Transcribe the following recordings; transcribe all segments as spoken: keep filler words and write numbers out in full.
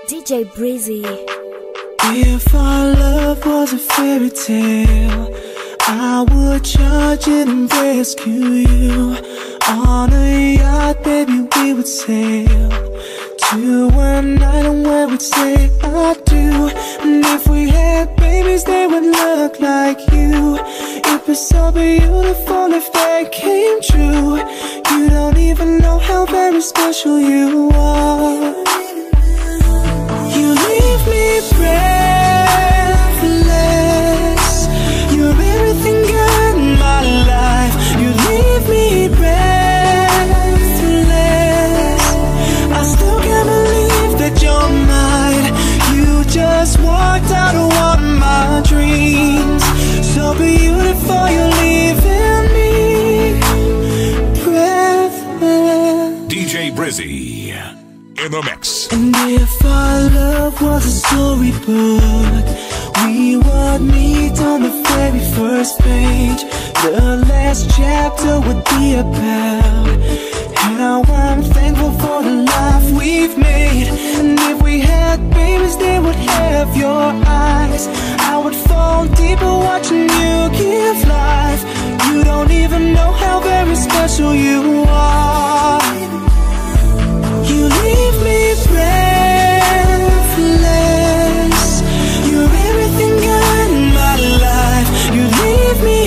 D J Breezy. If our love was a fairy tale, I would charge it and rescue you. On a yacht, baby, we would sail to an island where we'd say I do. And if we had babies, they would look like you. It'd be so beautiful if they came true. You don't even know how very special you are. You leave me breathless. You're everything good in my life. You leave me breathless. I still can't believe that you're mine. You just walked out of one of my dreams. So beautiful, you're leaving me breathless. D J Breezy in the mix. And if our love was a storybook, we would meet on the very first page. The last chapter would be about how I'm thankful for the life we've made. And if we had babies, they would have your eyes. I would fall deeper watching you give life. You don't even know how very special you are. You leave me breathless. You're everything good in my life. You leave me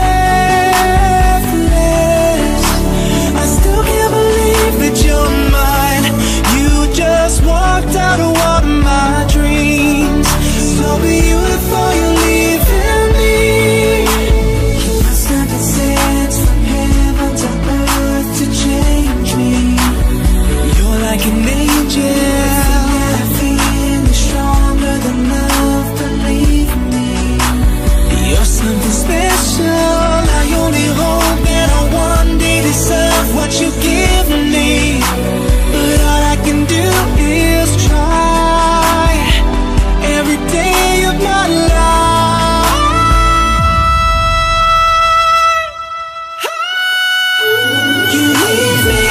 breathless. I still can't believe that you're mine. You just walked out of one of my dreams. So beautiful, you're leaving me. You must have been sent from heaven to earth to change me. You're like an angel. Feeling stronger than love, believe me. You're something special. I only hope that I one day deserve what you give me. But all I can do is try every day of my life. You leave me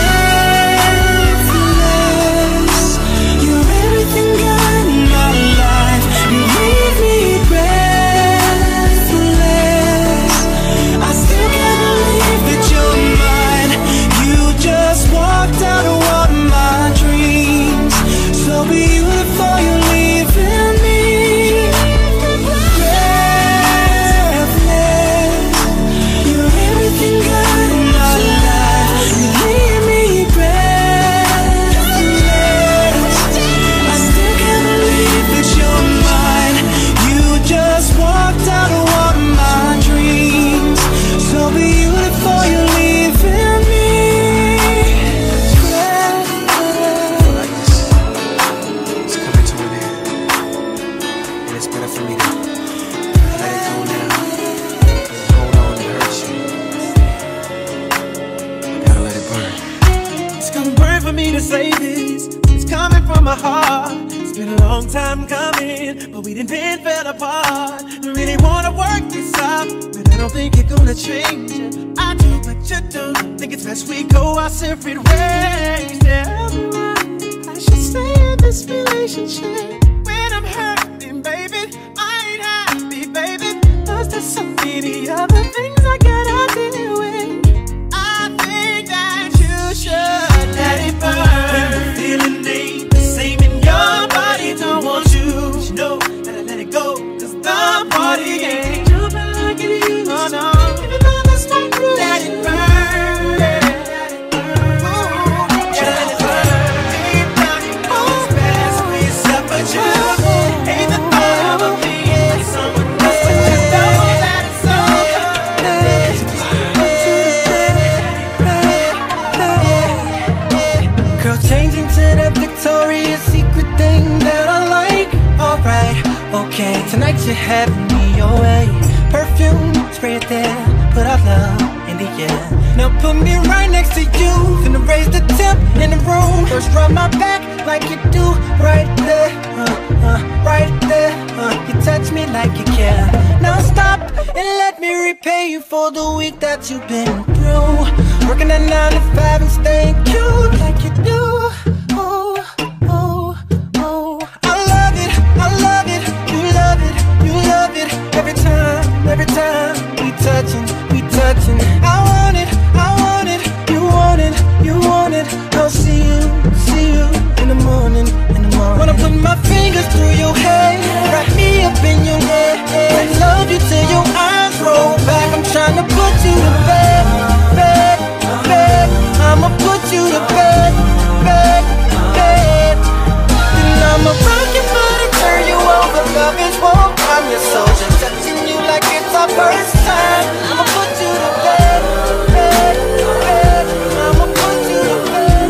breathless. You're everything good in my life. You leave me breathless. I still can't believe that you're mine. You just walked out of one of my dreams. So beautiful, you're leaving me breathless. You're everything good in my life. You leave me breathless. I still can't believe that you're mine. You just walked out of one of my dreams. So beautiful, you're leaving me breathless. It's coming to an end, and it's better for me to let it go now than hold on and hurt you. I gotta let it burn. It's gonna burn for me to say this. It's coming from my heart. It's been a long time coming, but we done been fell apart. I really wanna work this out, but I don't think you're gonna change it. I do, but you don't. Think it's best we go our separate ways. Tell me why I should stay in this relationship when I'm hurting, baby. I ain't happy, baby. Cause there's so many other things I gotta deal with. I think that you should let it burn. When the feeling ain't the same in your body, don't want you to know that I let it go. Cause the party ain't jumping like it used to. Oh no, even though that's not true. Let it burn, let it burn. Ooh, let it burn. Deep down, you know it's best when you suffer you. Ain't the thought of a being someone else, but you know that it's over. Girl, changing to that Victoria's Secret thing that I like. Alright, okay, tonight you're having me your way. Perfume, spray it there, put our love in the air. Now put me right next to you, finna raise the temp in the room. First rub my back like you do, right there, uh, uh, right there, uh, you touch me like you care. Now stop and let me repay you for the week that you've been through. Working at nine to five and staying cute like you do. Oh, oh, oh. touching, we touching. I want it, I want it, you want it, you want it. I'll see you, see you in the morning, in the morning. Wanna put my fingers through your hair, wrap me up in your neck, and love you till your eyes roll back. I'm trying to put you to bed, bed, bed. I'ma put you to bed, bed, bed. Then I'ma rock your body, turn you over. Love is war, I'm your soldier, touching you like it's our first time. I'ma put you to bed, bed, bed. I'ma put you to bed,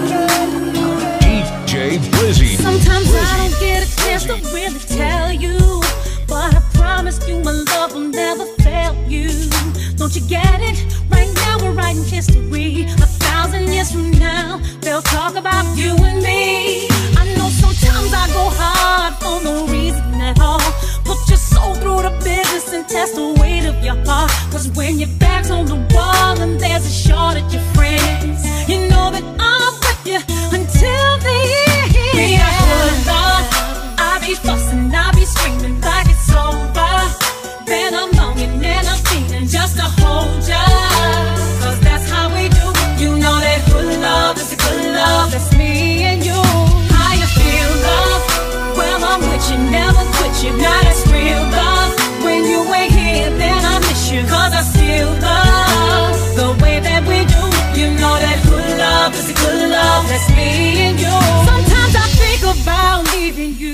bed. D J Brizzy. Sometimes I don't get a chance to really tell you, but I promise you my love will never fail you. Don't you get it? Right now we're writing history. A thousand years from now, they'll talk about you and me. I know sometimes I go hard for no reason at all. Put your soul through the business and test the weight of your heart. Cause when your back's on the wall and there's a shortage of friends, you know that I'm with you until the end. We are good love. I be fussing, I be screaming like it's over. Then I'm longing and I'm feeling just to hold ya. Cause that's how we do. You know that good love is a good love. That's me and you. How you feel, love? Well, I'm with you, never quit you. Now that's real love. When you ain't here, then I miss you. Cause I still love the way that we do. You know that good love is a good love. That's me and you. Sometimes I think about leaving you,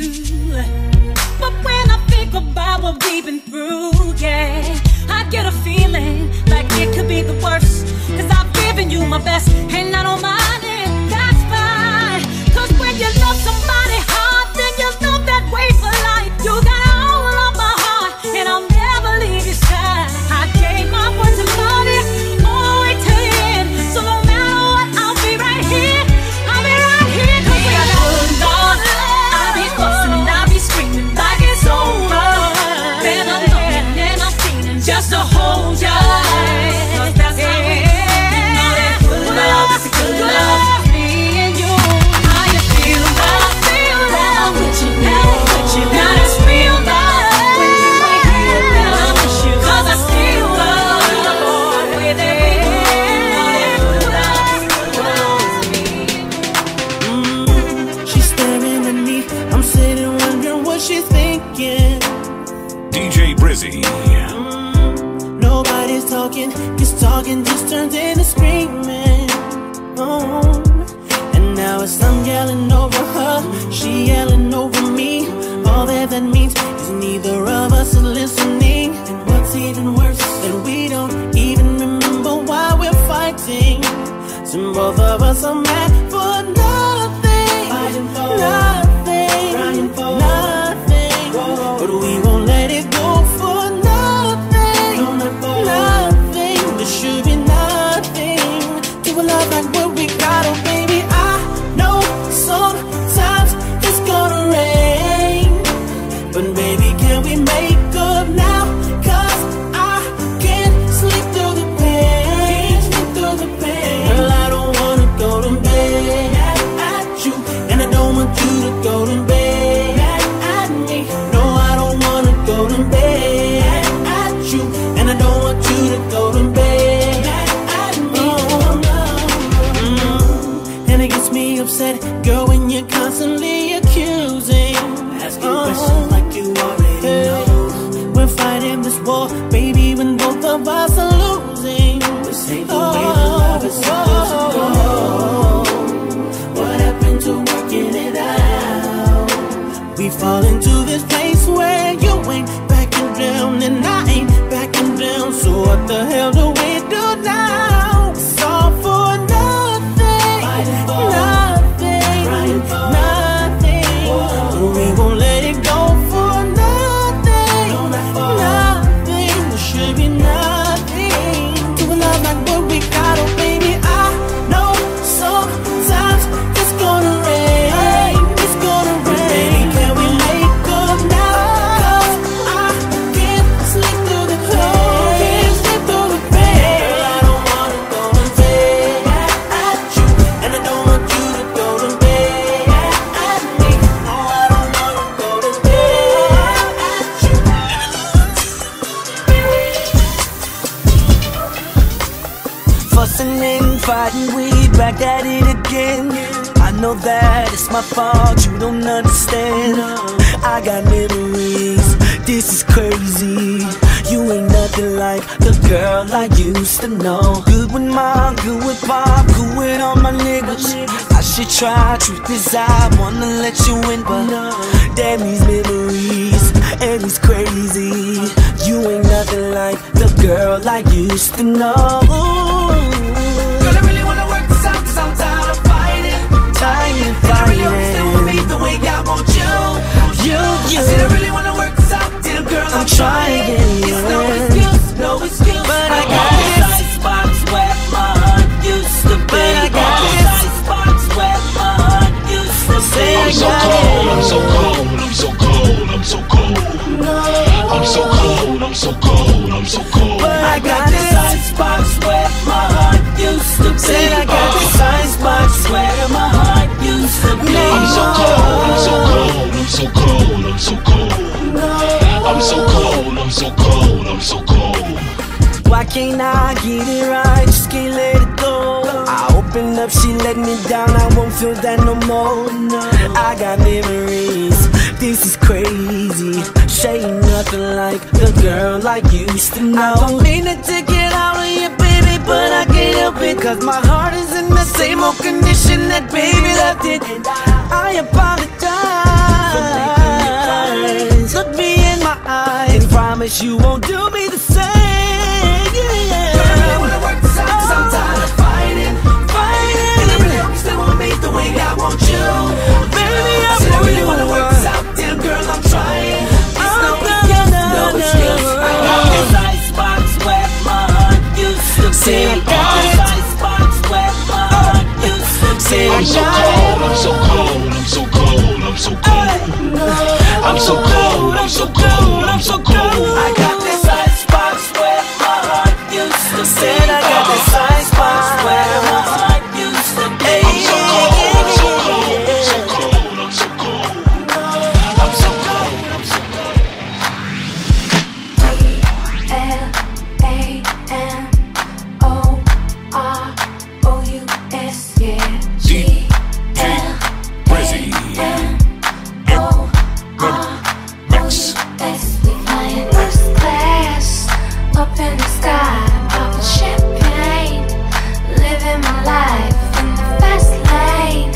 but when I think about what we've been through, yeah, I get a feeling like it could be the worst. Cause I've given you my best and I don't mind it, that's fine. Cause when you love somebody hard, then you love that way for life. You got all of my heart and I'll never leave your side. I gave my word to love you all the way to the end. So no matter what, I'll be right here. I'll be right here. Cause we got good love. I'll be fussing, I'll be screaming like it's over. Then I'm longing and I'm feeling just to hold ya. Cause that's how we do. You know that good love is a good love. Me and you. How you feel, love? Feel love with you, never with you. Now that's real love. When you ain't here, then I miss you. Cause I still love the way that we do. You know that good love is a good love. Me and you. She's staring at me, I'm sitting wondering what she's thinking. D J Brizzy. Nobody's talking, cause talking just turns into screaming. Oh, and now it's I'm yelling over her, she yelling over me. All that that means is neither of us is listening. And what's even worse, that we don't even remember why we're fighting. So both of us are mad for nothing, fighting for nothing, crying for nothing. But we won't let it go for nothing, no, not for nothing. There should be nothing to a love like what we got. Oh baby, I know sometimes it's gonna rain, but baby, can we make up now? Cause I can't sleep through the pain, sleep through the pain. Girl, I don't wanna go to bed. fussing and fighting, we back at it again. I know that it's my fault, you don't understand. I got memories, this is crazy. You ain't nothing like the girl I used to know. Good with mom, good with pop, good with all my niggas. I should try, truth is I wanna let you in, but damn these memories, and it's crazy. You ain't nothing like the girl I used to know. Girl, I really wanna work this out, cause I'm tired of fighting. Tired of fighting. And I really hope you stay with me the way I want you. You, you. I said I really wanna work this out, till girl I'm, I'm trying. It's no excuse, no excuse. But I got this icebox where my heart used to be. But I got this icebox where my heart used to be. I'm so cold, I'm so cold, I'm so cold, I'm so cold. I'm so cold, I'm so cold, I'm so cold. But I got this icebox where my heart used to be. I got this icebox where my heart used to be. I'm so cold, I'm so cold, I'm so cold, I'm so cold. I'm so cold, I'm so cold, I'm so cold. Why can't I get it right? Just can't let it go. I open up, she let me down, I won't feel that no more. I got memories, this is crazy. She ain't nothing like the girl I used to know. I don't mean it to get out of you, baby, but I can't help it, cause my heart is in the same old condition that baby left it. And I apologize. Look me in my eyes and promise you won't do me the same. Yeah. Girl, I really wanna work this out, cause I'm tired of fighting. Fighting. And I really hope you still want me the way I want you. Baby, I, I said I really wanna work this out, damn girl, I'm trying. It's no excuse, no excuse. I got this icebox where my heart used to be. I got this icebox where my heart used to be. I'm so cold, I'm so cold, I'm so cold, I'm so cold. I'm so cold, I'm so cold, I'm so cold. I got this icebox where my heart used to be. I got this icebox where my heart used to be. I'm so cold, I'm so cold, I'm so cold, I'm so cold. I'm so cold, I'm so cold. D L A M O R O U S, yeah. G L Brizzy. O R O U S. We flying first class up in the sky, popping champagne, living my life in the fast lane.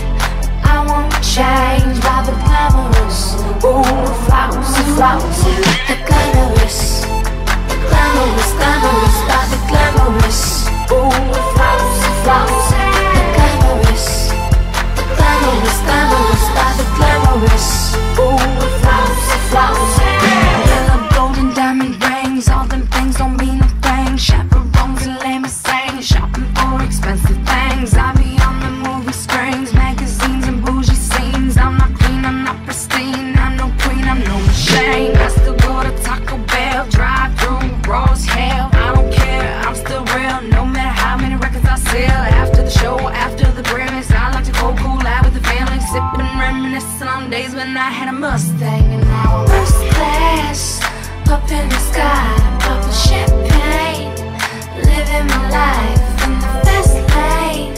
I won't change by the glamorous, ooh, flowers and flowers, the glamorous, the glamorous, glamorous by the glamorous, ooh, flowers and flowers, the glamorous, the glamorous, glamorous by the glamorous, ooh, flowers and flowers. Yellow, golden, diamond rings, all them things don't mean a thing. Chaperones and limousines, shopping for expensive things. I be on the movie screens, magazines and bougie scenes. I'm not clean, I'm not pristine, I'm no queen, I'm no machine. I still go to Taco Bell, drive through raw as hell. I don't care, I'm still real, no matter how many records I sell. After the show, after the Grammys, I like to go cool out with the family, sipping and reminiscing on days when I had a Mustang. And now I'm first class, up in the sky, popping champagne, living my life in the fast lane.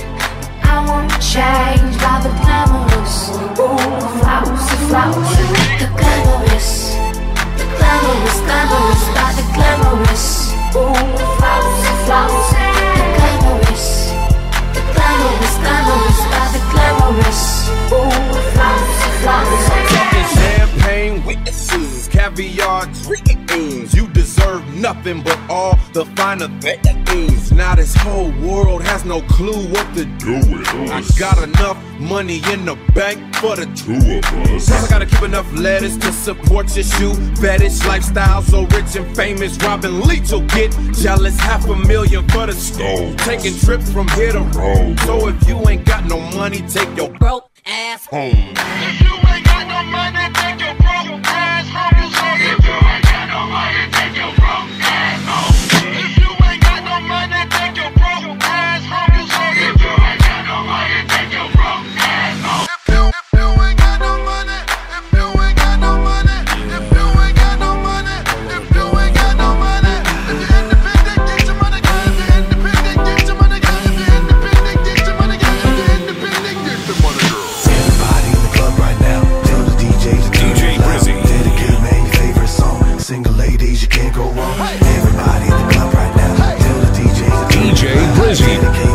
I won't change by the glamorous, ooh, flowers and flowers, the glamorous, the glamorous, glamorous by the glamorous, ooh, flowers and flowers, the glamorous, the glamorous, glamorous by the glamorous, ooh, flowers and flowers. Champagne witnesses, caviar dreams. You deserve nothing but all the finer things. Now this whole world has no clue what to do with us. I got enough money in the bank for the two of us. Plus I gotta keep enough letters to support your shoe fetish lifestyle. So rich and famous, Robin Leach will get jealous. Half a million for the stove, taking trips from here to Rome. So if you ain't got no money, take your broke ass home. If you ain't got no money, take your broke ass home. If you ain't got no money, take your broke ass home. If you ain't got no money, take your broke ass home. If you ain't got no money, take your broke ass home. If you, if you ain't got no money, if you ain't got no money, if you ain't got no money, if you ain't got no money, if you're independent, get your money, girl. If you're independent, get your money, girl. If Lizzie.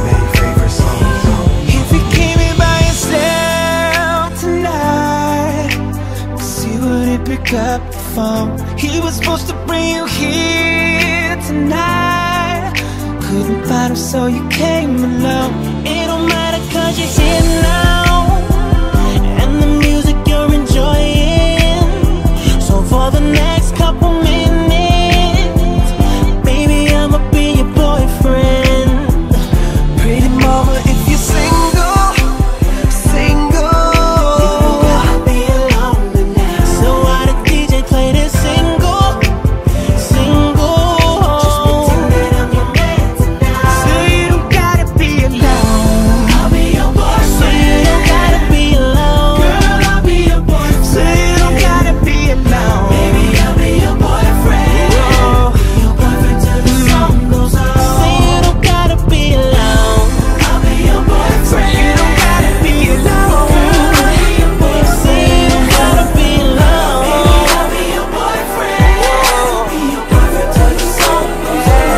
If you came in by yourself tonight, see would he pick up the phone? He was supposed to bring you here tonight, couldn't find him so you came alone. It don't matter cause you're here now, and the music you're enjoying. So for the next couple minutes, baby, I'ma be your boyfriend. Pretty mama, if you're single, single, you gotta be alone tonight. So why the D J play this single, single? Just pretend that I'm your man tonight. So you don't gotta be alone. I'll be your boyfriend. So you don't gotta be alone. Girl, I'll be your boyfriend. So you don't gotta be alone. Baby, I'll be your boyfriend. Whoa. Your boyfriend till the song goes on. So you don't gotta be alone. I'll be your boyfriend. You don't gotta be alone. Girl, I'll be your boyfriend. So you don't gotta be alone. Baby, I'll be your boyfriend. I'll be your boyfriend till the song goes on.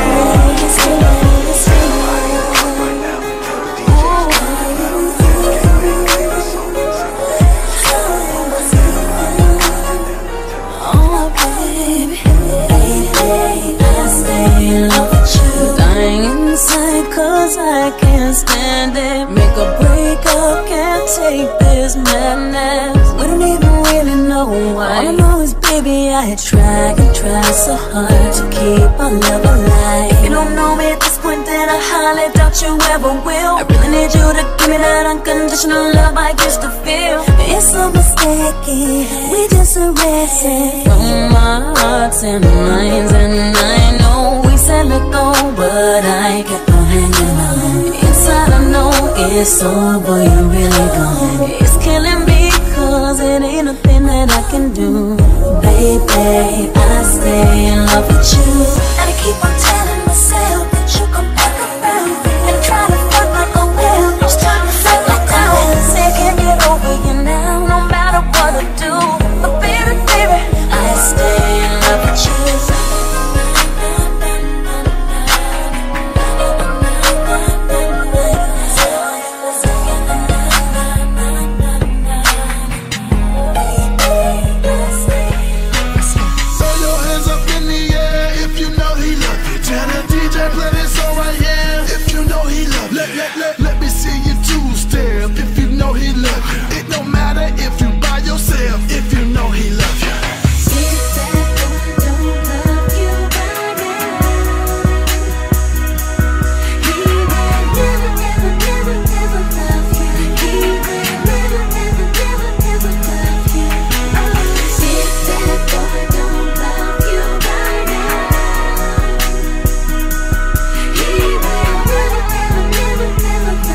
Oh, baby, baby, I stay in love with you. Dying inside cause I can't stand it. Make a break up, can't take this madness. We don't even really know why. All I know is, baby, I try and try so hard to keep our love alive. If you don't know me at this point, then I highly doubt you ever will. I really need you to give me that unconditional love I used to feel. It's so mistaken, we just arrested from our hearts and minds. And I know we said let go, but I kept on hanging on. Inside I know it's over, you're really gone. It's killing me cause it ain't nothing that I can do. Baby, I stay in love with you, and I keep on telling myself that you come back around and try to fuck like a whale. It's time to fight like I was. Say I can't get over you now, no matter what I do. But baby, baby, I stay in love with you. Throw your hands up in the air if you know he love you. Tell the D J play this song right here if you know he love you. Let, let, let, let me see you two-step if you know he love you. It don't matter if you by yourself if you know he love you. Never, never, never, never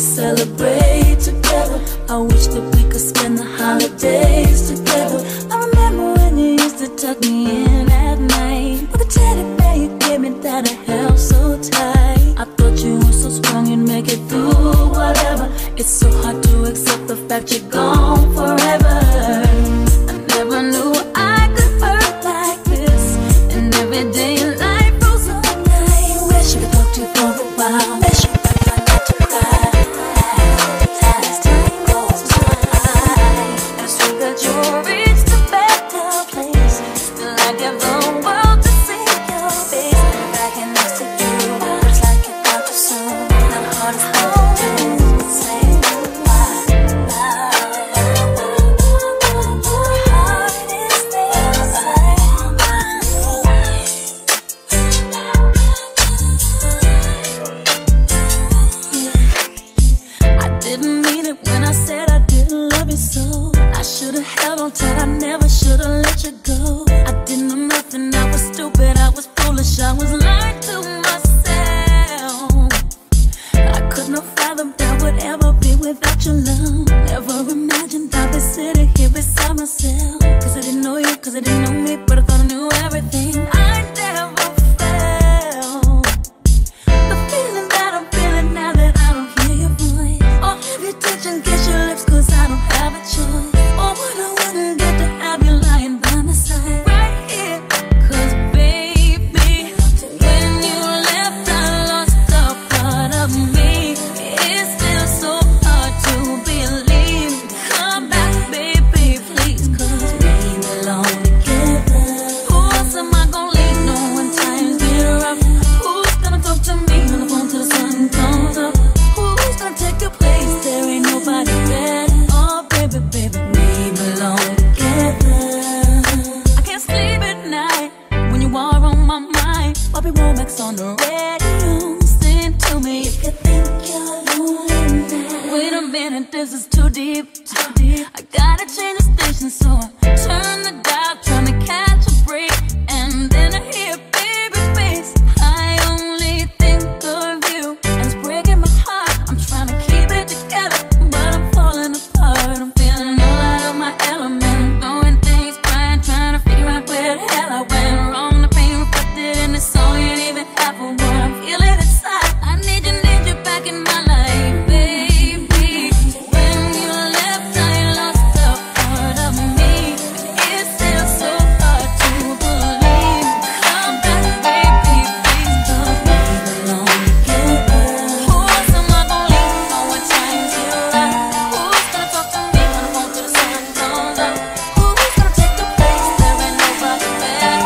celebrate together. I wish that we could spend the holidays together. I remember when you used to tuck me in at night with a teddy bear you gave me that I held so tight. I thought you were so strong you'd make it through whatever. It's so hard to accept the fact you're gone forever. I never knew I could hurt like this, and every day in life goes on night. Wish I could talk to you for a while. Wish I could try not to cry as time goes by. I still got your reach to better place. Still I give the world to see your face. I'm back and next to you, but it's like you're about to soon. The heart is holding the same. I never should've let you go. I didn't know nothing, I was stupid, I was foolish, I was lying to myself. I couldn't have fathomed I would ever be without your love. Never imagined I'd be sitting here beside myself. Cause I didn't know you, cause I didn't know me, but I thought I knew everything. I never felt the feeling that I'm feeling now that I don't hear your voice, or have you touch and kiss your lips, cause I don't have a choice. Or what I wouldn't get to have you lying by my side right here. Cause baby, when you left I lost a part of me. It's still so hard to believe. Come back baby please, cause we belong together. Who else am I gonna lean on when times get rough? Who's gonna talk to me on the phone till the sun comes up? Who's gonna take your place? There ain't nobody better. Oh baby, baby, I can't sleep at night when you are on my mind. Bobby Womack's on the radio, sing to me if you think you're lonely now. Wait a minute, this is too deep, too deep. I gotta change the station, so I turn the dial, trying to catch a break. And then I hear baby face. I only think of you, and it's breaking my heart. I'm trying to keep it together, but I'm falling apart. I'm feeling all out of my element. Where the hell I went wrong? The pain reflected in the song ain't even half of what I'm feeling inside. I need you, need you back in my life, baby. When you left, I lost a part of me. It's still so hard to believe. Come back, baby, please, cause we belong together. Who else am I gonna lean on when times get rough? Who's gonna talk to me when the phone till the sun comes up? Who's gonna take the place? There ain't nobody better.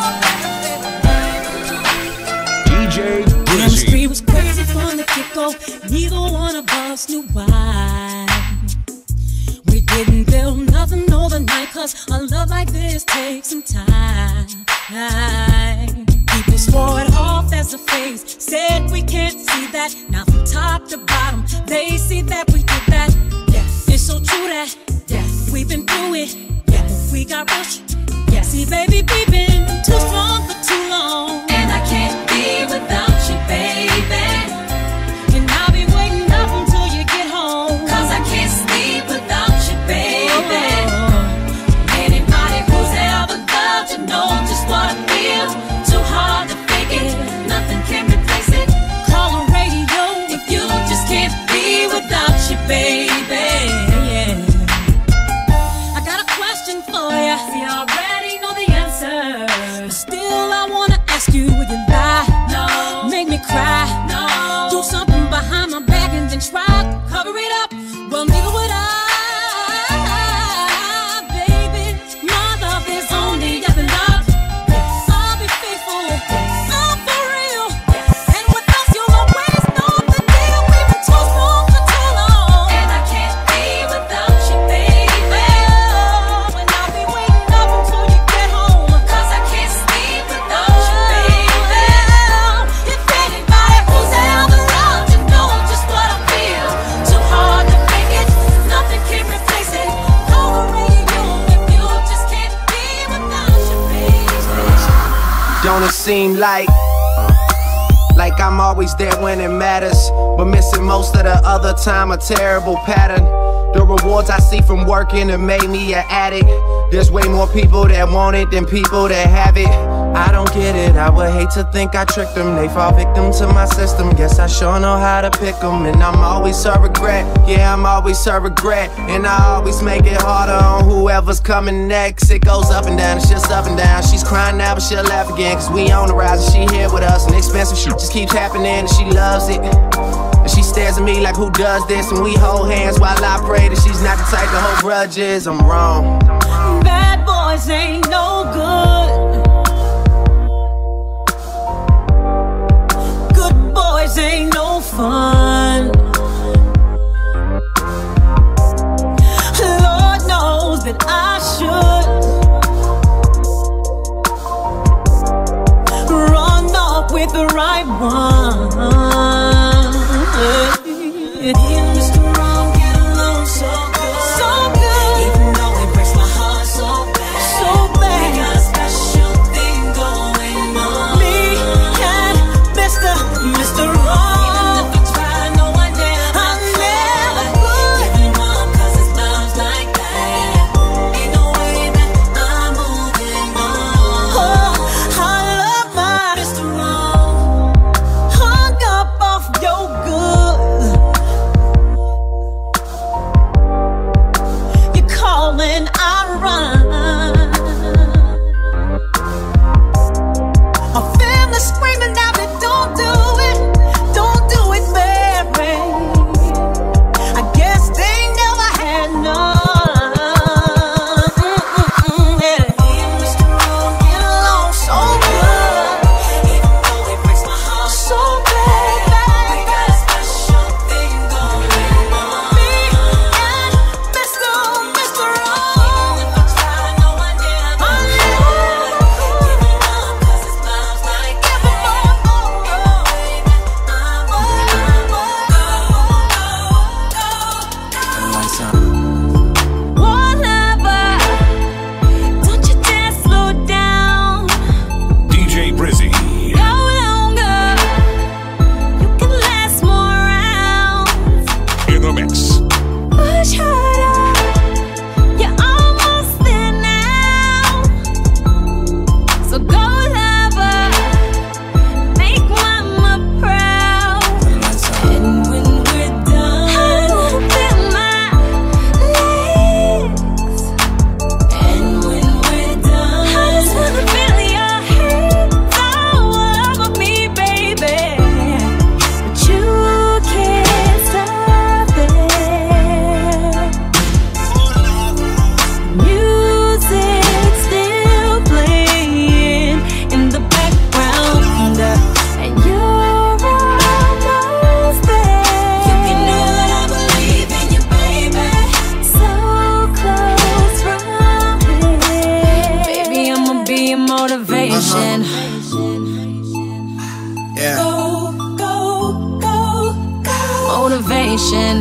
D J Chemistry was crazy from the get-go. Neither one of us knew why. We didn't build nothing overnight, cause a love like this takes some time. People swore it off as a phase, said we can't see that. Now from top to bottom, they see that we did that. Yes, it's so true that yes, we've been through it. Yes, we got rushed. Yes, see baby, we've been too strong for too long. And I can't be without you, baby. And I'll be waiting up until you get home, cause I can't sleep without you, baby. Oh. Anybody who's ever loved you know just what I feel. Too hard to fake it, nothing can replace it. Call a radio if you just can't be without you, baby. Yeah. I got a question for you. See, I already know the answer, but still I wanna ask you, would you lie? No. Make me cry? No. Do something behind my back and then try to cover it up? Well, neither would I, baby. My love is only up and up. Yes. I'll be faithful. Yes. I'm for real. Yes. And with us, you'll always know the deal. We've been too strong for too long. And I can't be without you, baby. Oh, and I'll be waiting up until you get home, cause I can't sleep without you, baby. If anybody who's ever loved you know just what I feel. Too hard to fake it, nothing can replace it. Call the radio if you just can't be without you, baby. Don't it seem like, like like I'm always there when it matters, but missing most of the other time, a terrible pattern. The rewards I see from working have made me an addict. There's way more people that want it than people that have it. I don't get it, I would hate to think I tricked them. They fall victim to my system, guess I sure know how to pick them. And I'm always a regret, yeah, I'm always a regret. And I always make it harder on whoever's coming next. It goes up and down, it's just up and down. She's crying now, but she'll laugh again, cause we on the rise and she here with us. And expensive shit just keeps happening and she loves it. And she stares at me like, who does this? And we hold hands while I pray that she's not the type to hold grudges. I'm wrong. Bad boys ain't no good. Good boys ain't no fun. Lord knows that I should run off with the right one. Mister Wrong, get along so good, so good. Even though it breaks my heart so bad, so bad. We got a special thing going on. Me and Mister Mister Wrong. Even if I try, no I never, I never would. Give him up 'cause it smells like that. Ain't no way that I'm moving on. Oh, I love my Mister Wrong. Hung up off your good. When I run, my family screaming out that don't do it, don't do it, Mary. I guess they never had none. Mm-mm-mm, yeah. Mister Wrong, get along so good, even though it breaks my heart so bad. We got a special thing going on. Me and Mister Mister motivation. Yeah. Go, go, go, go. Motivation.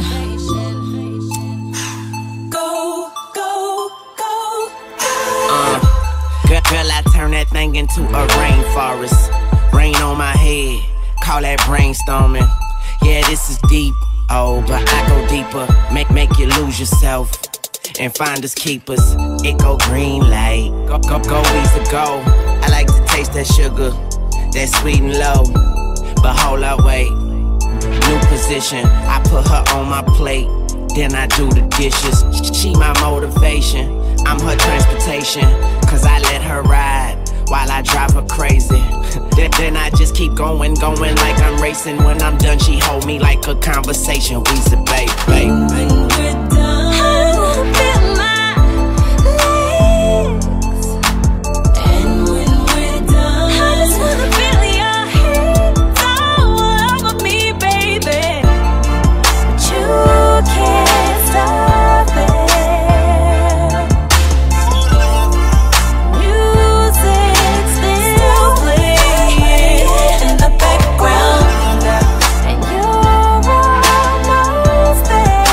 Go, go, go, go. Uh, girl, girl, I turn that thing into a rainforest. Rain on my head, call that brainstorming. Yeah, this is deep. Oh, but I go deeper. Make make you lose yourself and find us keepers. It go green light, go go go easy go. I like to taste that sugar, that sweet and low. But hold up, wait. New position, I put her on my plate, then I do the dishes. She my motivation, I'm her transportation. Cause I let her ride while I drive her crazy. then, then I just keep going, going like I'm racing. When I'm done, she hold me like a conversation. We say, babe, babe, babe. When we're done, I will feel my legs. And when we're done, I just wanna feel your hands all over me, baby. But you can't stop it. Music's still playing in the background, and you're almost there.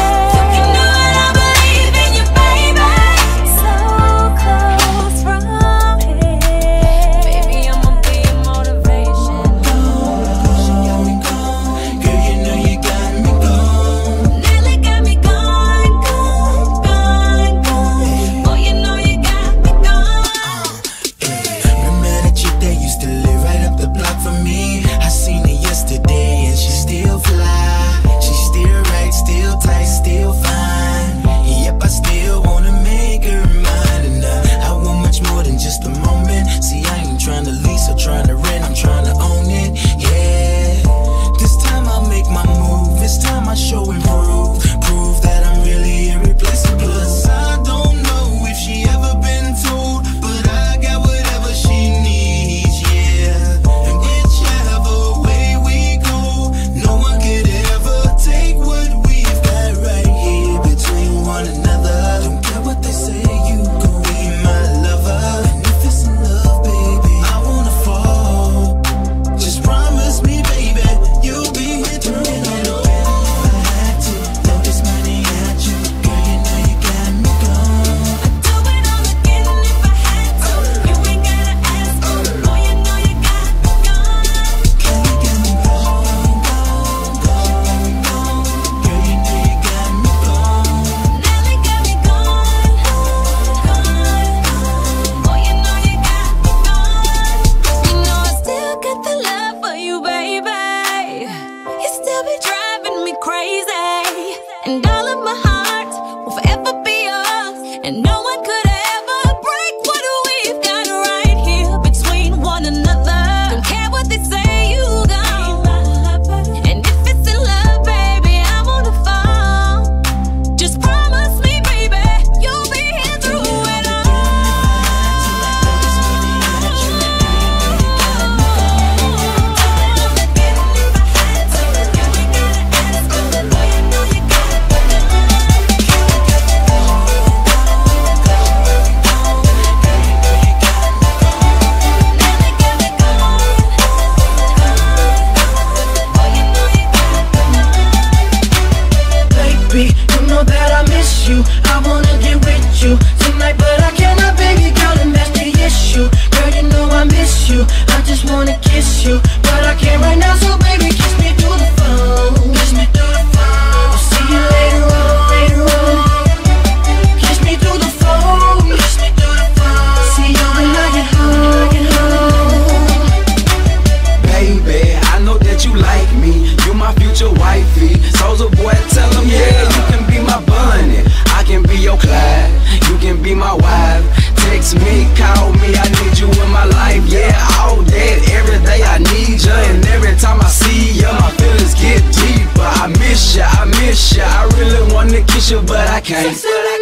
you. I wanna get with you tonight, but I cannot, baby girl, and that's the issue. Girl, you know I miss you. I just wanna kiss you, but I can't right now, so baby, kiss me through the phone. Kiss me through the phone. I'll see you later on, later on. Kiss me through the phone. Kiss me through the phone. See you when I get home, get home. Baby, I know that you like me. You my future wifey. Soulja Boy, tell him, yeah, you can be my bunny. I can be your Clyde. You can be my wife. Text me, call me, I need you in my life. Yeah, all day, every day I need you. And every time I see you, my feelings get deeper. I miss you, I miss you. I really wanna kiss you, but I can't.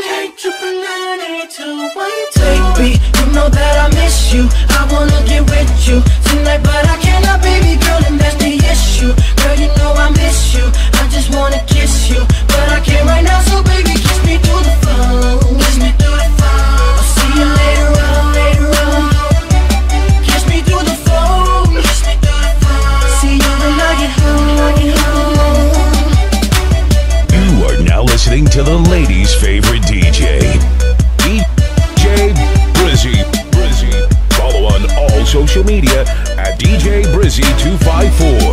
Baby, you know that I miss you. I wanna get with you tonight, but I cannot, baby girl, and that's the issue. Girl, you know I miss you. I just wanna kiss you, but I can't right now, so baby, kiss me through the phone. Kiss me through the phone. I'll see you later on, later on. Kiss me through the phone. Kiss me through the phone. See you when I get home, I get home. You are now listening to the ladies' favorite D J, D J Brizzy. Brizzy. Follow on all social media at D J Brizzy two five four.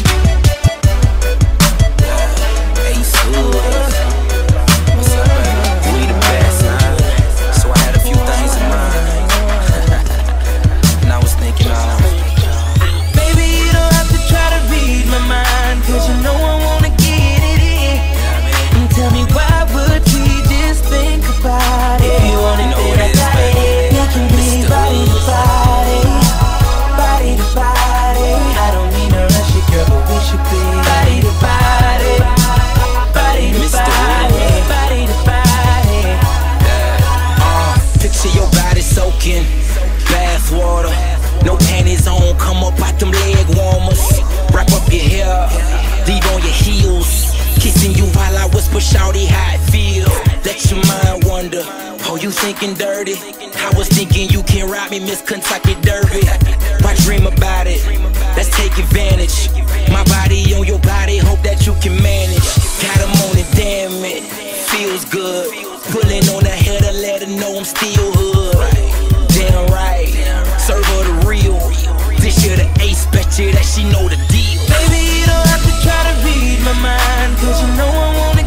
Shawty, how it feel? Let your mind wander. Oh, you thinking dirty? I was thinking you can ride me, Miss Kentucky Derby. Why dream about it? Let's take advantage. My body on your body, hope that you can manage. Got him on it, damn it, feels good. Pulling on the header, let her know I'm still hood. Damn right, serve her the real. This year the ace, bet you that she know the deal. Baby, you don't have to try to read my mind, cause you know I wanna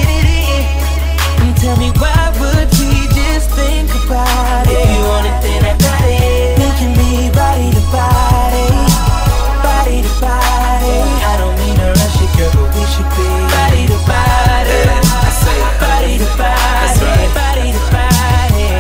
tell me why would we just think about it? If you want it, then I got it. We can be body to body, body to body. I don't mean to rush it, girl, but we should be body to body. I say body to body, body to body.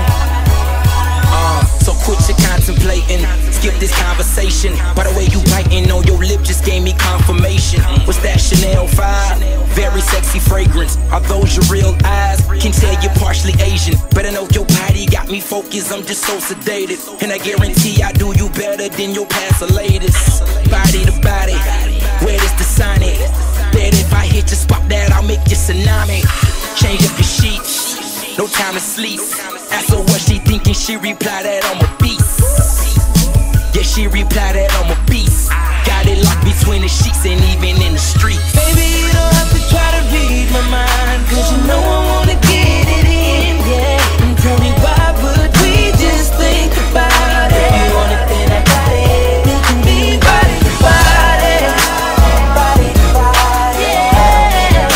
Uh, so quit your contemplating, skip this conversation. By the way, you biting on your lip just gave me confirmation. What's that Chanel five? Very sexy fragrance. Are those your real eyes? Can tell you're partially Asian. Better know your body got me focused. I'm just so sedated, and I guarantee I do you better than your past or latest. Body to body, where does the sign it? Bet if I hit your spot that I'll make you tsunami. Change up your sheets, no time to sleep. Ask her what she thinking, she reply that I'm a beast. Yeah, she reply that I'm a beast. Got it locked between the sheets and even in the streets. Baby, you don't have to try to read my mind, cause you know I wanna get it in, yeah. And tell me why would we just think about it? If you want it, then I got it. We can be body to body, body to body, yeah.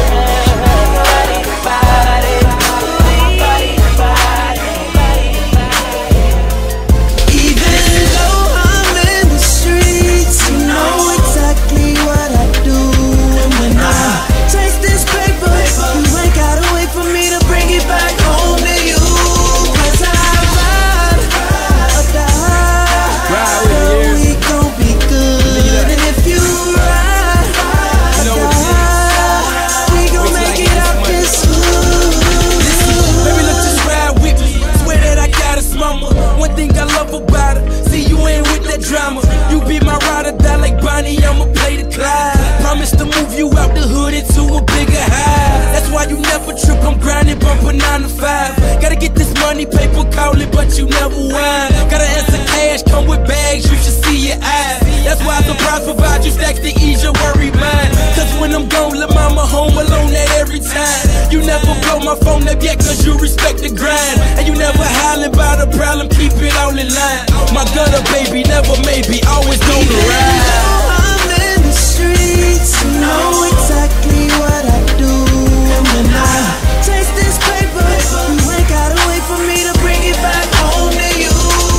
Body to body, body to body, body to body. Even though I'm in the streets, you know exactly what I do. And when I chase this paper, you ain't gotta wait for me to bring it back home to you. Cause I ride or die, so we gon' be good. And if you ride or die, we gon' make it out this hood. Baby, let's just ride with me. Swear that I got a mama. One thing I love about her, see you ain't with that drama. You be my ride or die like Bonnie, I'ma play the Clyde. Promise to move you out the hood into a bigger high. That's why you never trip, I'm grinding, bumping nine to five. Gotta get this money, paper calling, but you never whine. Gotta answer cash, come with bags, you should see your eyes. That's why the prize provide you stacks to ease your worry mind. Cause when I'm gone, let mama home alone at every every time. You never blow my phone up yet cause you respect the grind. And you never hollering about a problem, keep it all in line. My gutter baby, never maybe, always on the ride. You know I'm in the streets, you know exactly what I do. And when I taste this paper, you ain't gotta wait for me to bring it back home to you.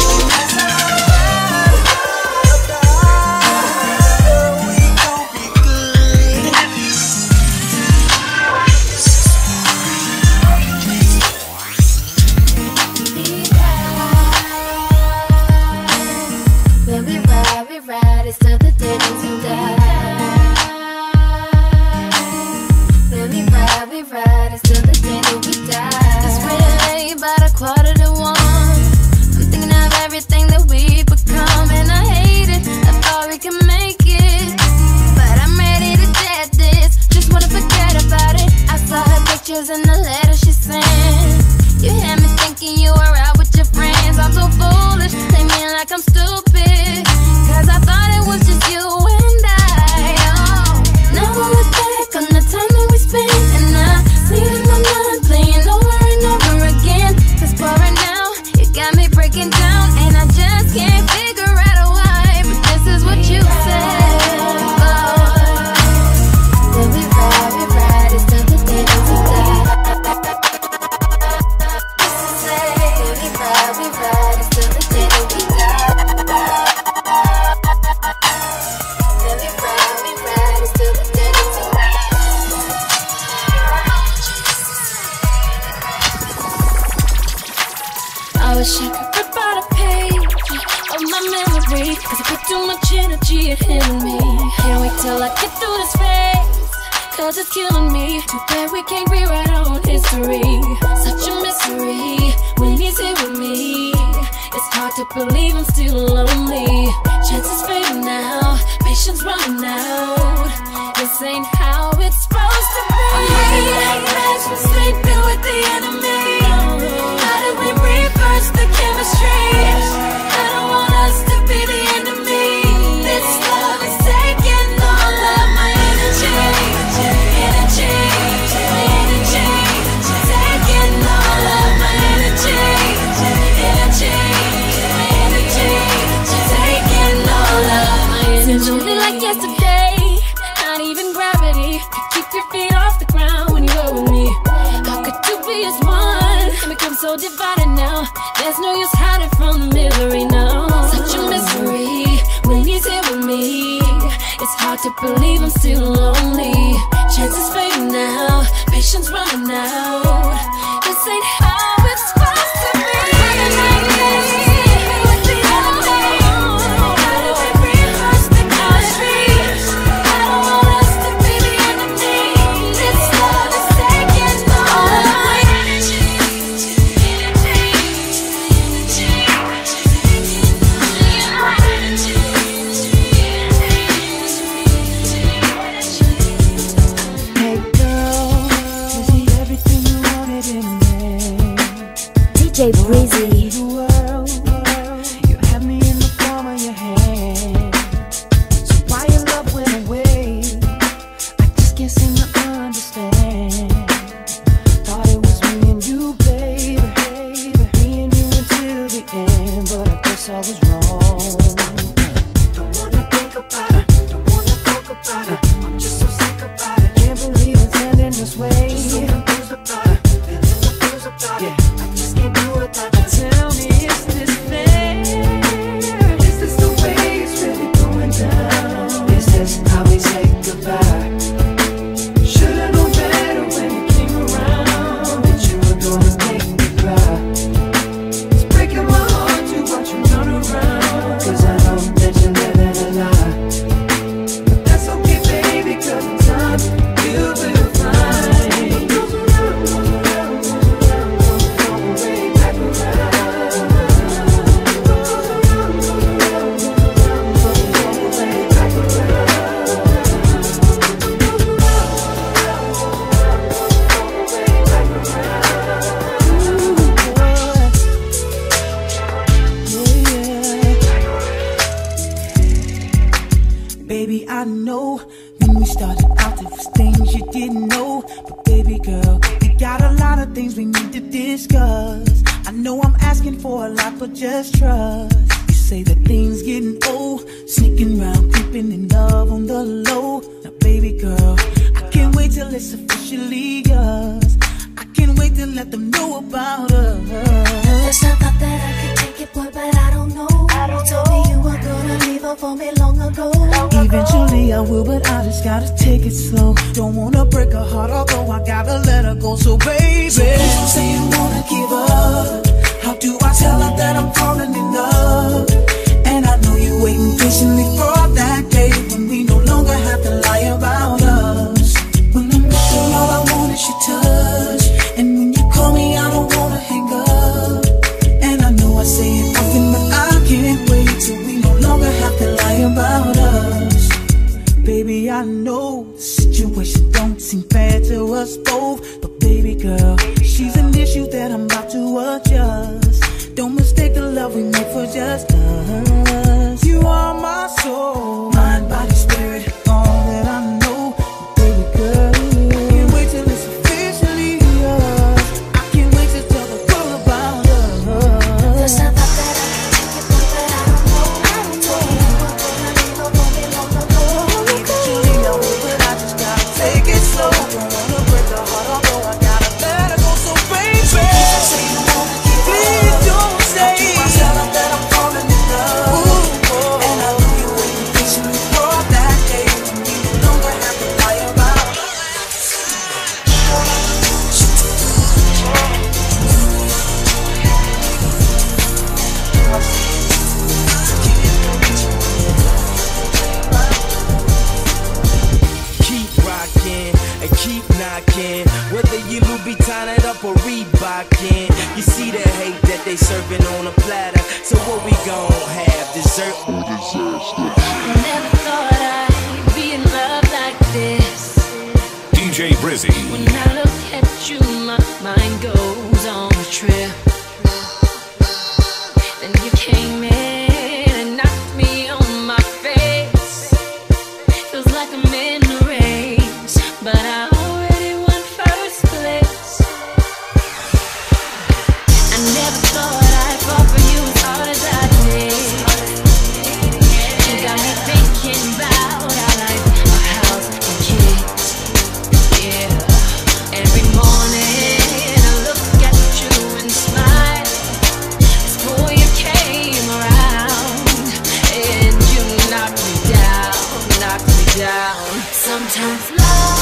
And the letter she sent, you had me thinking you were out with your friends. I'm so foolish, play me like I'm stupid, cause I thought it was just you and I. Oh, now I look back on the time that we spent, and I see it in my mind playing over and over again. Cause for right now, you got me breaking down, and I just can't figure out why. But this is what you said. Oh, we'll be right, we'll be right, it's still the day that we die. I wish I could rip out a page of my memory, cause I put too much energy in hitting me. Can't wait till I get through this phase, cause it's killing me. Too bad we can't rewrite our own history. Such a mystery when he's here with me. It's hard to believe I'm still lonely. Chances fading now, patience running out. This ain't how it's supposed to be. Imagine sleeping with the enemy. How did we reverse the chemistry? I don't want us to be the enemy. This love is taking all of my energy. Energy, energy, taking all of my energy. Energy, energy, taking all of my energy. Seems only like yesterday, not even gravity could keep your feet off the ground when you were with me. How could two be as one and become so divided now? There's no use hiding from the misery now. Such a mystery when he's here with me. It's hard to believe I'm still lonely. Chances fading now, patience running out. This ain't how it's supposed to be. D J Breezy. You have me in the palm of your hand. So why your love went away, I just can't seem to understand. Thought it was me and you, baby, me and you until the end, but I guess I was wrong. Don't wanna think about it, don't wanna talk about it. I'm just so sick about it. Can't believe it's ending this way. Just so confused about it, feeling confused about it. I just can't do it without you. Tell me, is this fair? Is this the way it's really going down? Is this how we say goodbye? Should've known better when you came around that you were gonna make me cry. It's breaking my heart to watch you run around, cause I know that you're living a lie. But that's okay, baby, cause in time you will find. Goes around, goes around, goes around, goes all the way back around. Goes around, goes around, goes around, goes all the way back around. Goes around, baby, I know when we started out there was things you didn't know, but baby, things we need to discuss. I know I'm asking for a lot, but just trust. You say that things getting old, sneaking around, creeping in love on the low. Now baby girl, I can't wait till it's officially yours. I can't wait to let them know about us. First I thought that I could take it, boy, but I don't know. You told me you were gonna leave her for me long ago. Eventually I will, but I just gotta take it slow. Don't wanna break her heart, although I gotta let her go. So baby, so please don't say you wanna give up. How do I tell her that I'm falling in love? And I know you're waiting patiently for that day when we no longer have to lie about us. When I'm with her, all I want is your touch. And when you call me, I don't wanna hang up. And I know I say it often, but I can't wait till we no longer have to lie about us. Baby, I know the situation don't seem fair to us both, but baby girl, she's an issue that I'm about to adjust. Don't mistake the love we make for just us. You are my soul, mind, body, spirit, all that I know, baby girl. I can't wait till it's officially yours. I can't wait to tell the world about us. First I thought that I could take it, boy, but I don't know. I told you you were gonna leave her for me long ago. Eventually I will, but I just gotta take it slow. Don't wanna break her heart, although I gotta let her go. So baby, so please don't say you wanna give up. Please don't say. I tell her that I'm falling in love. Ooh, and I know you're waiting patiently for that day when we no longer have to lie about it. Keep rocking and keep knocking. Whether you Louboutin it up or Reebokin, you see the hate that they serving on a platter. So what we gon' have? Dessert or disaster? I never thought I'd be in love like this. D J Brizzy. When I look at you, my mind goes on a trip. Then you came in and knocked me on my face. Feels like I'm in a race, but I already won first place. I never thought I'd fall for you as hard as I did. You got me thinking about our life, our house and kids. Yeah, every morning I look at you and smile. Before you came around, and you knocked me down, knocked me down. Sometimes love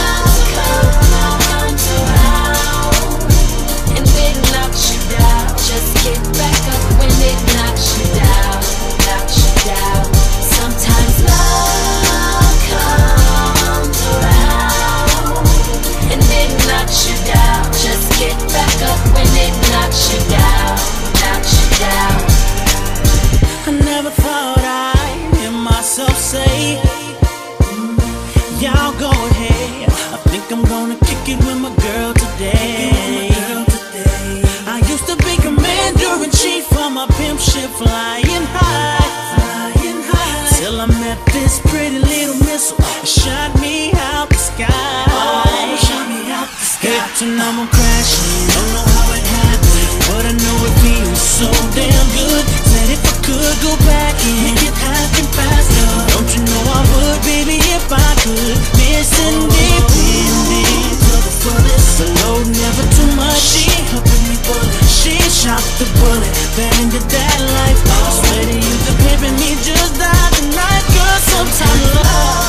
comes around, and it knocks you down. Just get back up when it knocks you down, knocks you down. Sometimes love comes around, and it knocks you down. Just get back up when it knocks you down, knocks you down. I never thought I'd hear myself say, mm, y'all go ahead. I think I'm gonna kick it with my girl today. I used to be commander in chief for my pimp ship flying high, flying high. Till I met this pretty little missile that shot me out the sky. Oh, shot me out the sky. Hit to number crashing, don't know how it happened, but I know it feels so damn good. Said if I could go back and make it happen faster, don't you know I would, baby, if I could. Listen, depending to the fullest, the load never too much. She helping me bullet, she shot the bullet, fell into that life. I swear to you, the pimp in me just died tonight, girl. Sometimes love,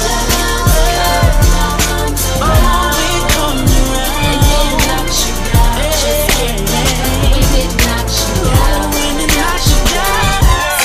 oh, it comes around, and it knocks you down. Just get back up when it knocks you down, when it knocks you down.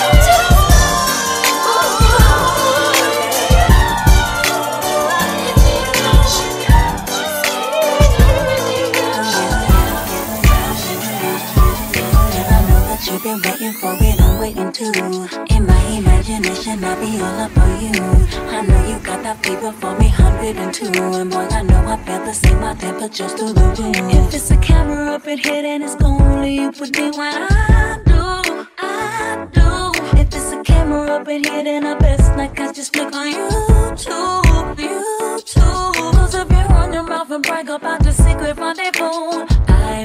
You've been waiting for it, I'm waiting too. In my imagination, I'll be all up on you. I know you got that fever for me, one hundred two. And boy, I know I feel the same, my temperature's through the roof. If it's a camera up in here, then it's only you put me when I do, I do. If it's a camera up in here, then I best like I just click on YouTube, YouTube. Close up your on your mouth and brag about the secret rendezvous. I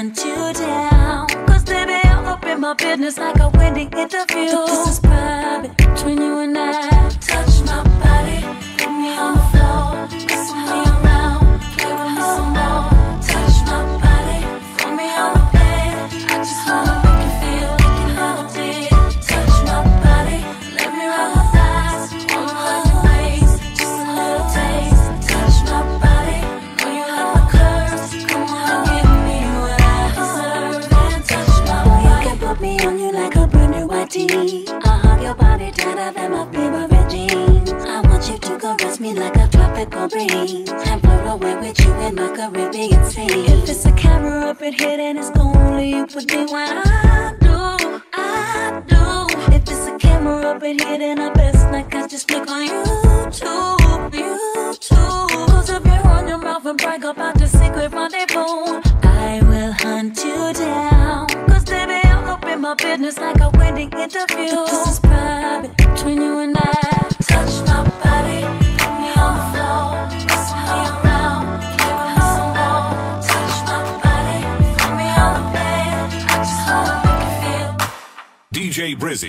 hunt you down. Cause baby, I'll open my business like a wedding interview. This is private between you and I. Touch my body, put me on the floor, kiss me around, play with me some more. Touch my body, put me on the bed. I just wanna make you feel like you never did. Touch my body, let me rub my thighs, wanna hug your waist, just a little taste. Touch my body, know you have my curves. Come on, give me what I deserve and touch my body. You can put me on you like a brand new white tee. I hug your body tighter than my favorite jeans. I want you to caress me like a tropical breeze and float away with you in my Caribbean sea. If it's a camera up in here, then it's only you with me when I do, I do. If it's a camera up in here, then I best not catch just click on YouTube, YouTube. Close up your on your mouth and brag about the secret rendezvous. I will hunt you down. Cause baby, I'll open my business like a wedding interview. This is private between you and I. Touch my body, put me on the floor, kiss me around, play with me some more. Touch my body, put me on the bed. I just wanna make you feel. D J Brizzy.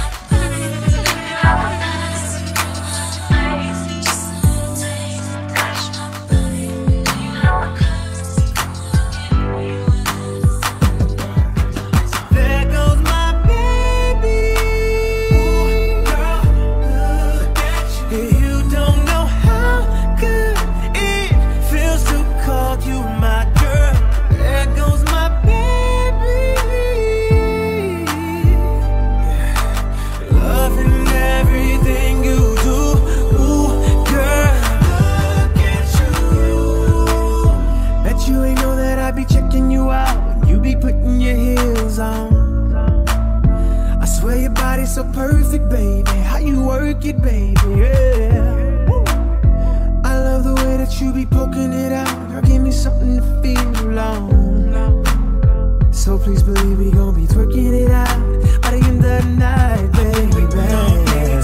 So perfect, baby, how you work it, baby, yeah. Woo. I love the way that you be poking it out. Girl, give me something to feel alone. So please believe we gon' be twerking it out by the end of the night, baby, baby.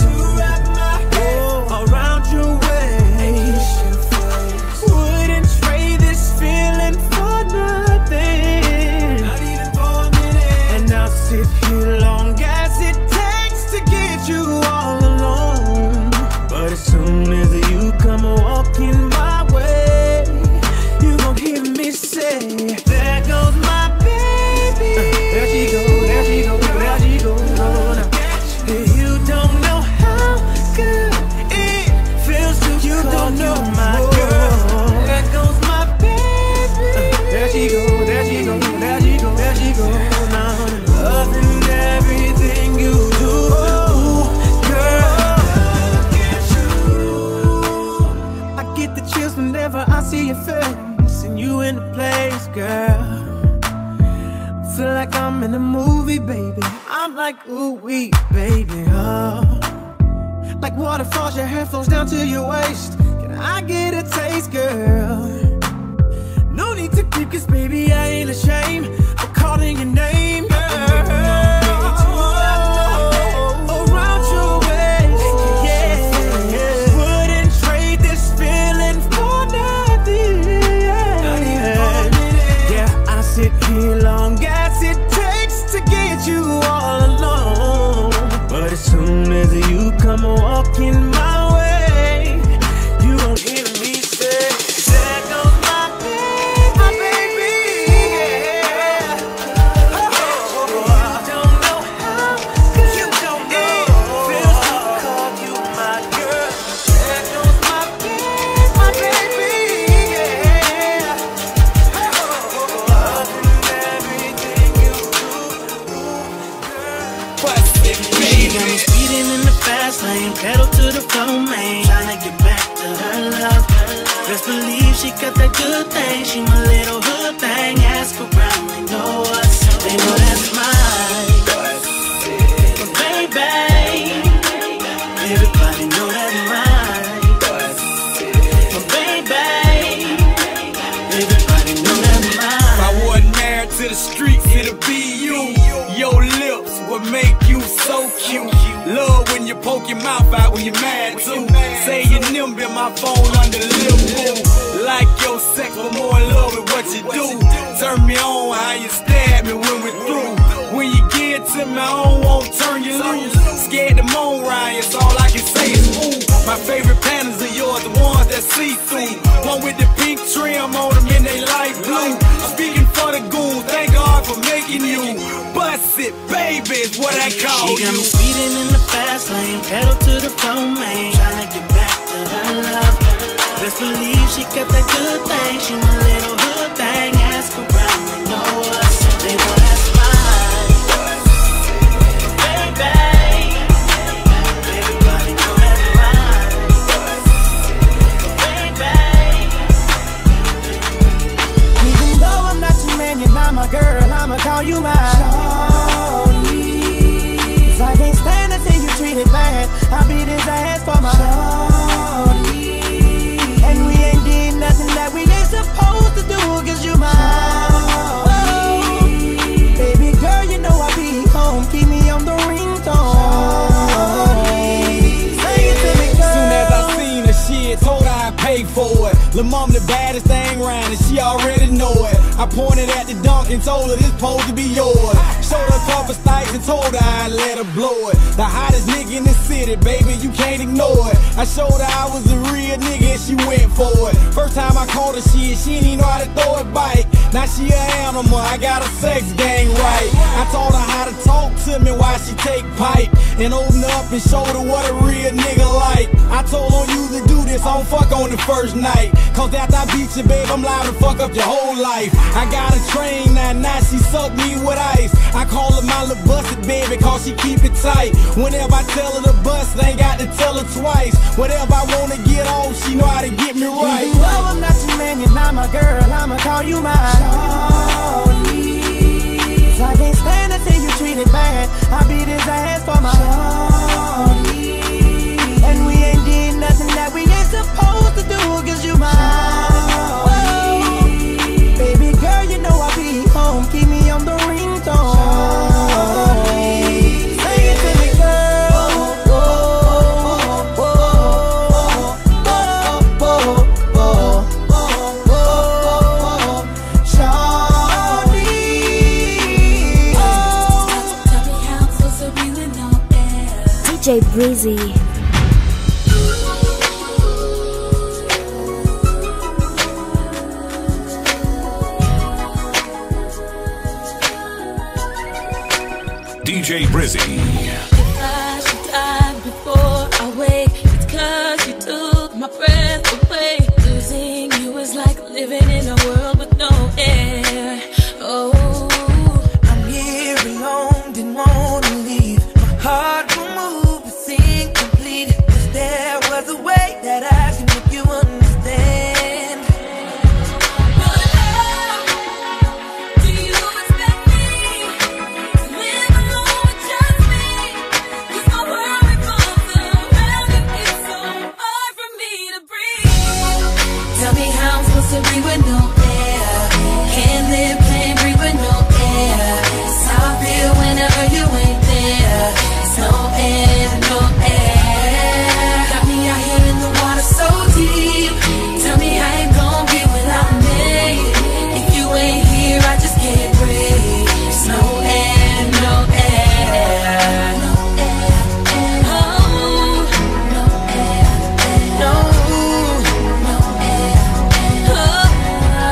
Around your waist, wouldn't trade this feeling for nothing, not even for a minute. And I'll sit here long as it you all alone. But as soon as you come walking my way, you gon' hear me say, there goes my baby. Uh, there she go, there she go, there she go. You don't know how good it feels to you don't know my girl. There goes my baby. Uh, there she go, there she go, there she go, there she go. Now loving everything you do. Whenever I see your face and you in the place, girl, I feel like I'm in a movie, baby. I'm like, ooh wee, baby, oh. Like waterfalls, your hair flows down to your waist. Can I get a taste, girl? No need to keep, cause baby, I ain't ashamed of calling your name, girl. Long as it takes to get you all alone. But as soon as you come walking my way, you gon' hear me say, there goes my baby, my baby, yeah. Oh, I don't know how, cause you don't know it feels to call you my girl. There goes my baby, my baby, yeah. Speeding in the fast lane, pedal to the floor, man. Tryna get back to her love. Best believe she got that good thing. She my little hood thing. Ask around, they know us. They know that's mine. But baby, everybody know that's mine. But baby, everybody know that's mine. If I wasn't married to the streets, it'll be you. Your lips would make you so cute. Love when you poke your mouth out when you're mad too. Say your nimble in my phone under the lip. Like your sex, but more in love with what you do. Turn me on how you my own won't turn you loose. Scared to moan, Ryan, it's all I can say is ooh. My favorite patterns are yours, the ones that see through. One with the pink trim on them and they light blue. Speaking for the goons, thank God for making you. Bust it, baby, is what I call you. She got me speeding in the fast lane, pedal to the floor, man. Tryna get back to her love. Best believe she got that good thing. She my little hood thing. Ask around, they know us. They want us fine. Baby, everybody know that's right. Baby, even though I'm not your man, you're not my girl, I'ma call you mine. Shawty, 'cause I can't stand to see you treated bad. I beat his ass for my shawty. And we ain't did nothing that we ain't supposed to do, 'cause you mine. Baby girl, you know I be home, keep me on the ringtone. Say it to me, girl. Soon as I seen her shit, told her I'd pay for it. Lil' mom the baddest thing round and she already know it. I pointed at the dunk and told her this supposed to be yours. Showed her cover stipes and told her I'd let her blow it. The hottest nigga in the city, baby, you can't ignore it. I showed her I was a real nigga and she went for it. First time I called her shit, she didn't even know how to throw a bike. Now she an animal, I got a sex game right. I taught her how to talk to me while she take pipe. And open up and showed her what a real nigga like. I told her you to do this, I don't fuck on the first night. Cause after I beat you, babe, I'm liable to fuck up your whole life. I got a train now, now she suck me with ice. I call her my little busted baby, cause she keep it tight. Whenever I tell her to bust, I ain't got to tell her twice. Whatever I wanna get on, she know how to get me right. Even though I'm not your man, you're not my girl, I'ma call you mine. Shawty, 'cause I can't stand to see you treated bad. I beat his ass for my shawty. And we ain't did nothing that we ain't supposed to do, 'cause you mine. Baby girl, you know I be home, keep me on the ringtone. Say it to me, girl. Oh, oh, oh, oh, oh, oh, oh, oh, shawty. D J Breezy. D J Brizzy. If I should die before I wake, it's 'cause you took my breath away. Losing you is like living in a world with no air. Oh, I'm here alone, didn't wanna leave. My heart will move, but seem complete. 'Cause there was a way that I can make you understand. but how do you expect me to live alone with just me? 'Cause my world revolves around you, it's so hard for me to breathe. Tell me how I'm supposed to breathe with no air. Can't live, can't breathe with no air. It's how I feel whenever you ain't there. It's no air, no air. Got me out here in the water so deep. Tell me I ain't gon' be without me. If you ain't here, I just can't breathe. It's no air, no air. No air, oh, no air, no, no air, oh.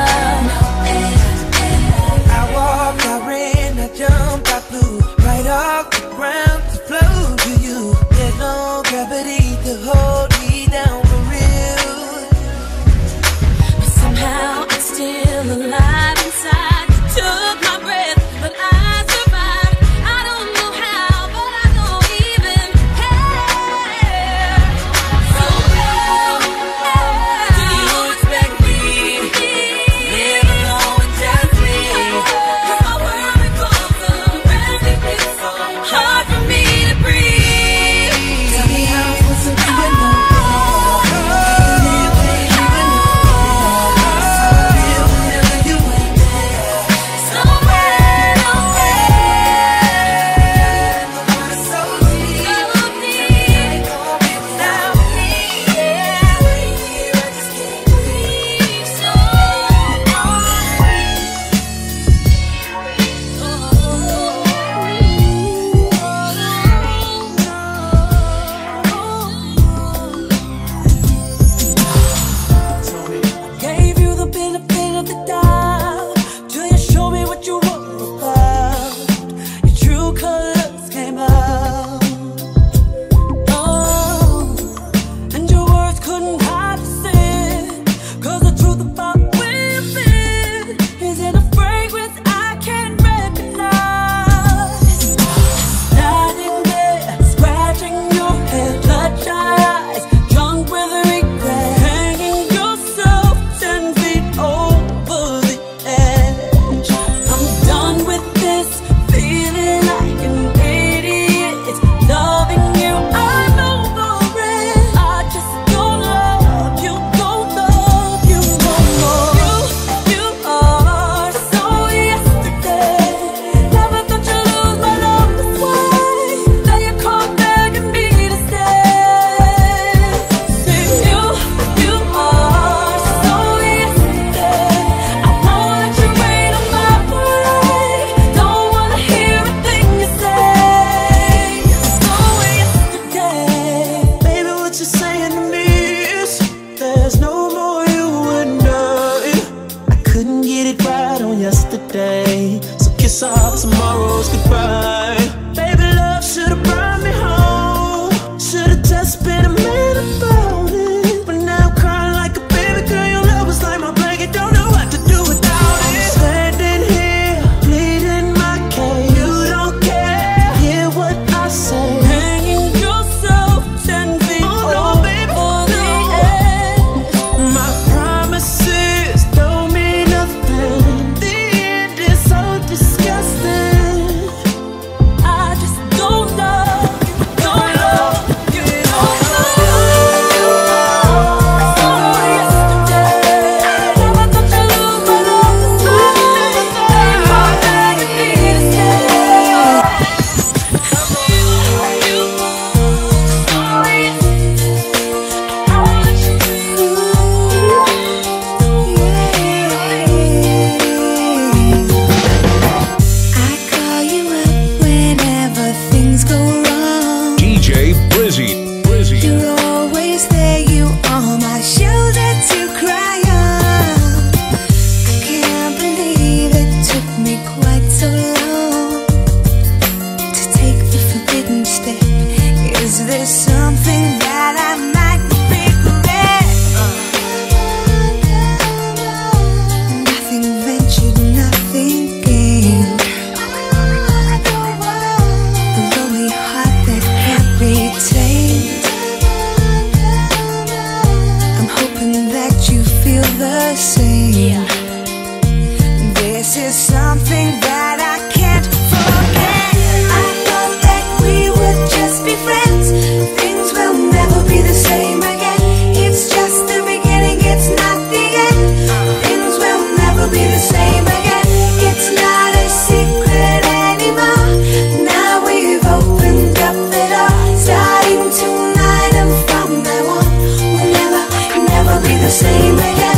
This is something that I can't forget. I thought that we would just be friends. Things will never be the same again. It's just the beginning, it's not the end. Things will never be the same again. It's not a secret anymore. Now we've opened up the door. Starting tonight and from now on, we'll never, never be the same again.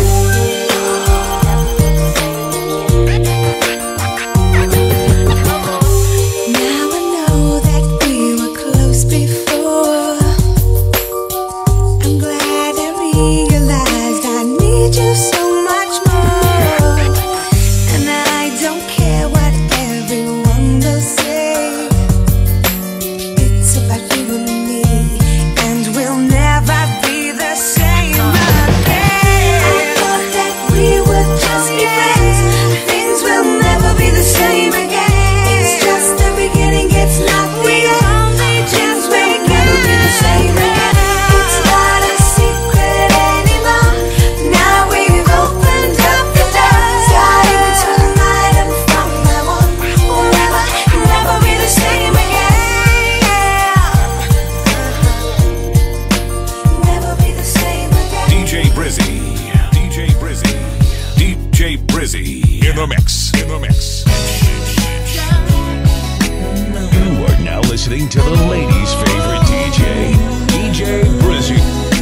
listening to the ladies' favorite D J, D J Brizzy.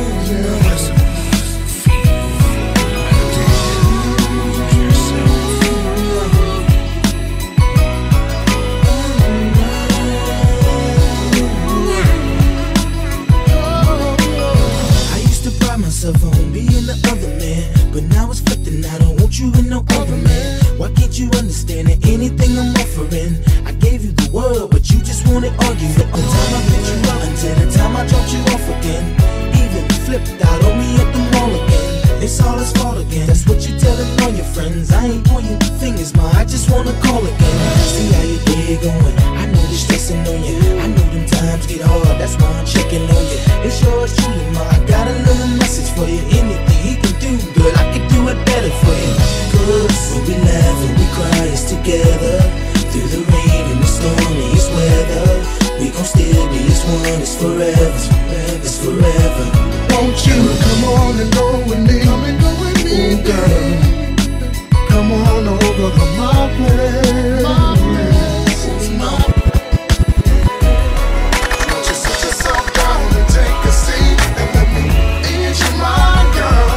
I used to pride myself on being the other man, but now it's flipping. I don't want you in no other man. Why can't you understand that anything I'm offering? I gave you the world, but you just wanted argument. From the time I picked you up until the time I dropped you off again. Even flipped out on me at the mall again. It's all his fault again. That's what you telling all your friends. I ain't pointing fingers, ma, I just wanna call again. See how your day going. I know the stressing on you. I know them times get hard. That's why I'm checking on you. It's yours truly, ma. I got a little message for you. Anything he can do, girl, I can do it better for you. Cause when we laugh and we cry, it's together. Through the rain and the stormiest weather, we gon' still be as one. It's forever, it's forever. Won't you come on and go with me? Come and go with me, ooh, girl. Come on over to my place. My place. Won't you sit yourself down and take a seat and let me ease your mind, girl.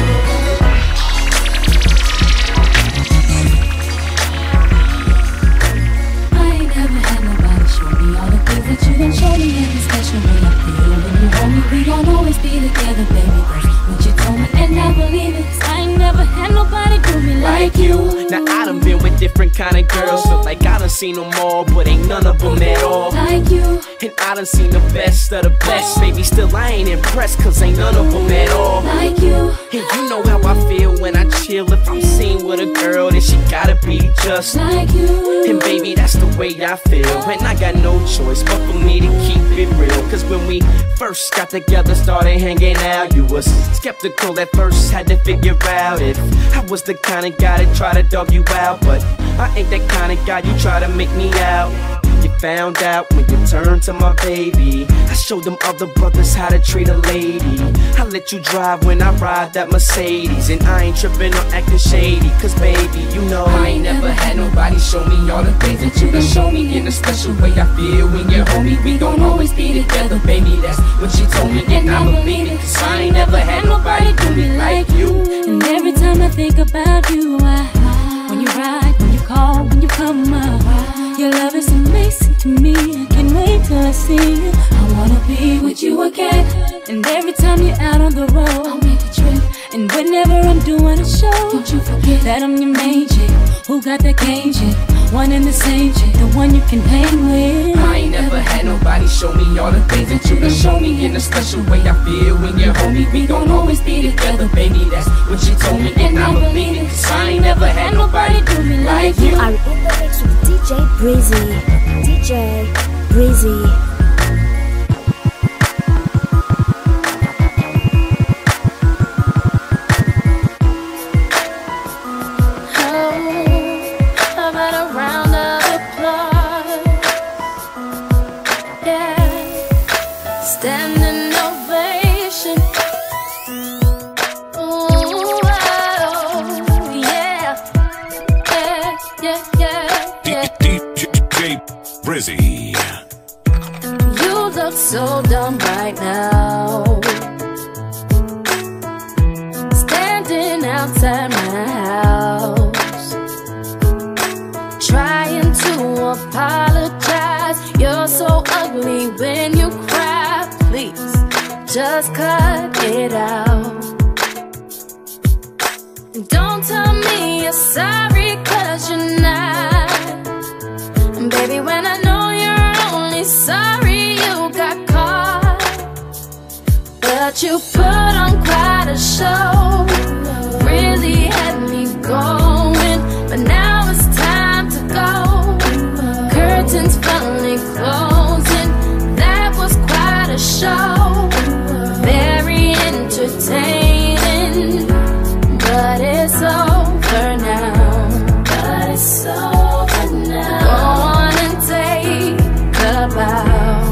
I ain't never had nobody show me all the things that you done show me in the special way I feel when you hold me. We gon' always be together, baby. That's what you told me, and I believe it. 'Cause I ain't never had nobody do me like you. Now I done been with different kind of girls, feel like I done seen them all, but ain't none of them at all like you. And I done seen the best of the best, baby, still I ain't impressed, cause ain't none of them at all like you. And you know how I feel when I chill. If I'm seen with a girl, then she gotta be just like you. And baby, that's the way I feel, and I got no choice but for me to keep it real. Cause when we first got together, started hanging out, you was skeptical at first, had to figure out if I was the kind of guy that try to dog you out. But I ain't that kind of guy you try to make me out. You found out when you turned to my baby. I showed them other brothers how to treat a lady. I let you drive when I ride that Mercedes, and I ain't tripping or acting shady. Cause baby, you know I ain't never had nobody show me all the things that you done show me. In a special way I feel when you're home. We gon' always be together, baby, that's what she told me, and I believe it. Cause I ain't never had nobody do me like you. And every time I think about you, I, when you ride, when you call, when you come up, your love is amazing to me. I can't wait till I see you. I wanna be with you again. And every time you're out on the road, I'll make a trip. And whenever I'm doing a show, don't you forget that I'm your main chick, who got that game chick, one and the same chick, the one you can hang with. I ain't never had nobody show me all the things that you done show me. In a special way I feel when you're home. We gon' always be together, baby, that's what she told me, and I believe it. Cause I ain't never had nobody do me like you. I'm in the mix with D J Brizzy. D J Brizzy. Brizzy. You look so dumb right now, standing outside my house, trying to apologize. You're so ugly when you cry. Please, just cut it out. And don't tell me you're sorry, cause you're not. And baby, when I know you're only sorry you got caught, but you put on quite a show, really had me going. But now it's time to go, curtains finally closing. That was quite a show, very entertaining. But it's over now. But it's over now. Go on and take a bow.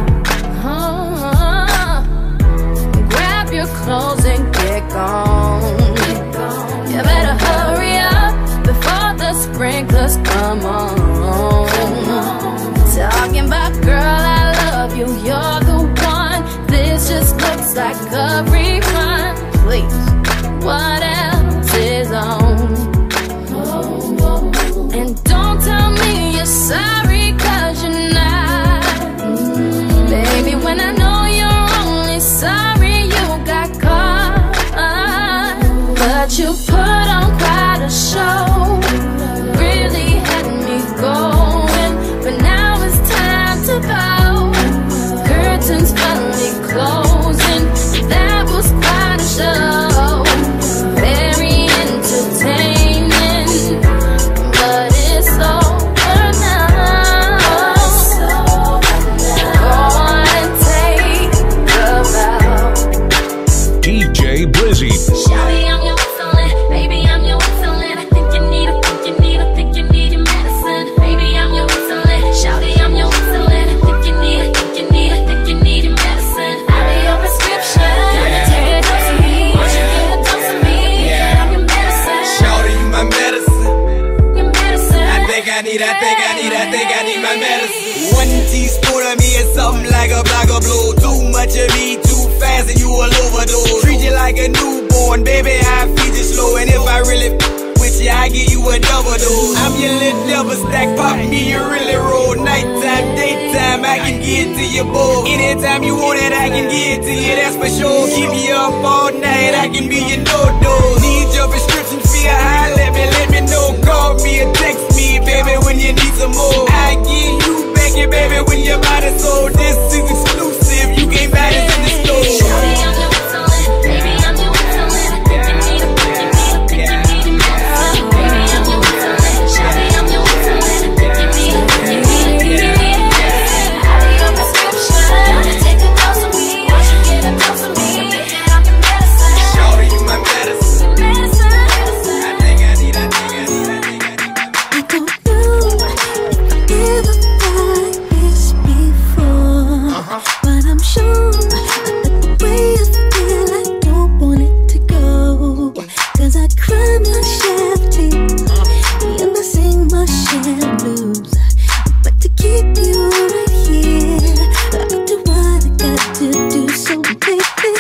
Uh, grab your clothes and get gone. You better hurry up before the sprinklers come on. Talking about girl, I love you. You're the one. This just looks like a rerun. Please, what else is on? And don't tell me you're sorry, cause you're not. Baby, when I know you're only sorry you got caught, but you put on quite a show, really had me going. But now it's time to bow, curtains finally closing. That was quite a show, very entertaining. But it's over now. Go on and take a bow. D J Brizzy. Shawty, I'm your excellent. Baby, I'm your excellent. I think you need, I think you need, I think you need your medicine. Baby, I'm your excellent. Shawty, I'm your excellent. I think you need, I think you need, I think you need your medicine. I'll be your prescription. Take a dose of me. Won't you get a dose of me? I'm your medicine. Shawty, you my medicine. Your medicine. I think I need, I think I need, I think I need my medicine. One teaspoon of me is something like a block of blue. Too much of me, too fast, and you will overdose. Treat you like a newborn, baby, I feed you slow. And if I really f with you, I give you a double dose. I'm your little devil stack, pop me, you really roll. Nighttime, daytime, I can get to your bowl. Anytime you want it, I can get to you, that's for sure. Keep me up all night, I can be your no-dose. Need your prescription, feel high, let me, let me know. Call me or text me, baby, when you need some more. I give you back your baby when your body's sold. This is exclusive, you can't buy this in the store. Shawty, I'm your excellent. Baby, I'm your excellent. I think you need, I think you need, I think you need your medicine. Baby, I'm your excellent. Shawty, I'm your excellent. I think you need, I think you need, I think you need your medicine. I'll be your prescription. Take a dose of me. Won't you get a dose of me? I'm your medicine. Shawty, you my medicine. Medicine. I think I need, I think I need, I think I need. I don't know if I thought this before, but I'm sure that the way I feel, I don't want it to go. Cause I cry my share of tears, and I sing my share of blues. But to keep you right here, I do what I got to do. So baby,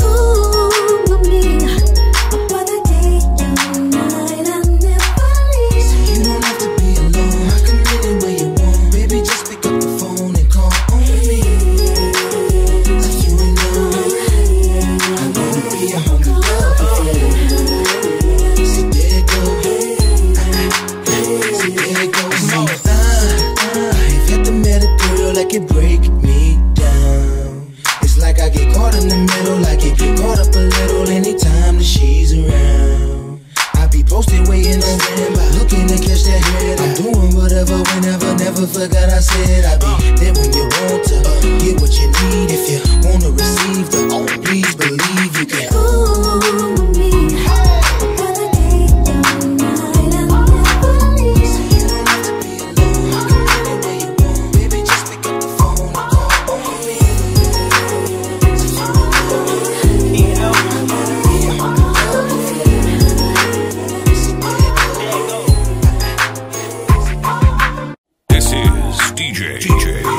call me. Whether day or night, I'll never leave. You don't have to be alone. I come anywhere you want. Baby, just pick up the phone and call on me. So you know I'm gonna be a hundred love for you. See, there it go. See, there it go. See, I, I've had the medical like it break me down. It's like I get caught in the middle, like it get caught up a little anytime that she's around. I be posted waiting on standby, looking to catch that head. I'm doing whatever, whenever, never forgot I said I be there when you want to get what you need. If you wanna receive the oh, please believe you can. Call me. Whether day or night, I'll never leave. So you don't have to be alone. I come anywhere you want. Baby, just pick up the phone and call on me. So you know I'm gonna be a hundred love for you. See, there it go. This is D J D J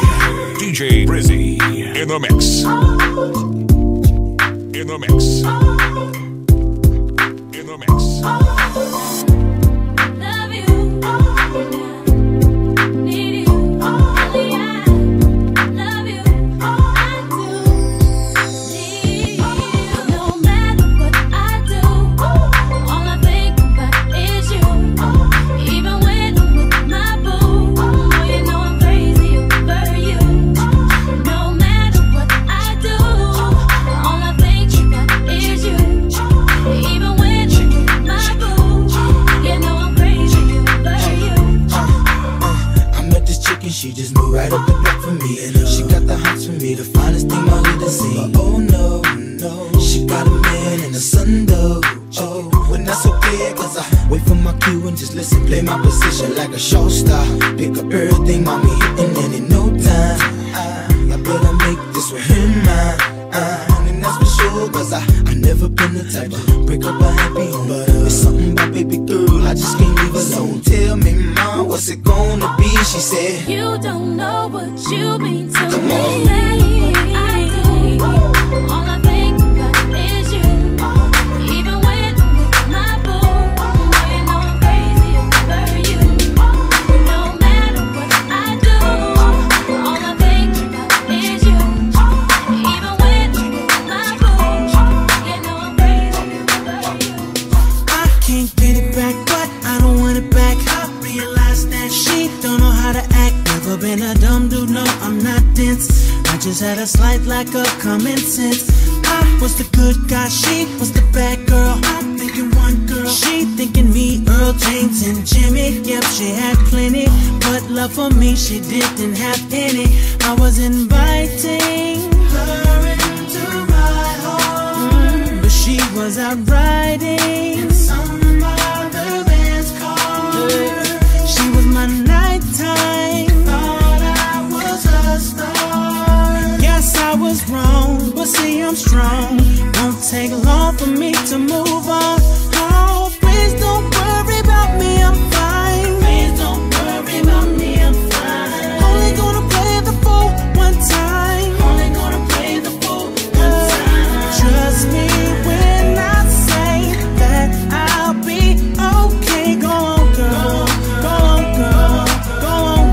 just listen, play my position like a show star. Pick up everything, mommy, hitting and in no time. I, I better make this with him mine. Uh, and that's for sure, cause I, I never been the type to break up a happy home. But uh, it's something about baby girl, I just can't leave alone. Tell me, mom, what's it gonna be? She said, you don't know what you mean to Come me. on. I do. All I think about is you. Even when I'm with my boo, you know I'm crazy over you. No matter what I do, all I think about is you. Even when I'm with my boo, you know I'm crazy over you. I can't get it back, but I don't want it back. I realize that she don't know how to act. Never been a dumb dude, no, I'm not dense. I just had a slight lack of common sense. I was the good guy, she was the bad girl. I'm thinking one girl, she thinking me, Earl, James, and Jimmy. Yep, she had plenty, but love for me she didn't have any. I was inviting her into my home, mm, but she was out riding in some other man's car. Yeah. She was my nighttime, thought I was a star. Yes, I was wrong, but see I'm strong. Won't take long for me to move on. Oh, please don't worry about me, I'm fine. Please don't worry about me, I'm fine. Only gonna play the fool one time. Only gonna play the fool one time. Trust me when I say that I'll be okay. Go on, girl. Go on, girl. Go on,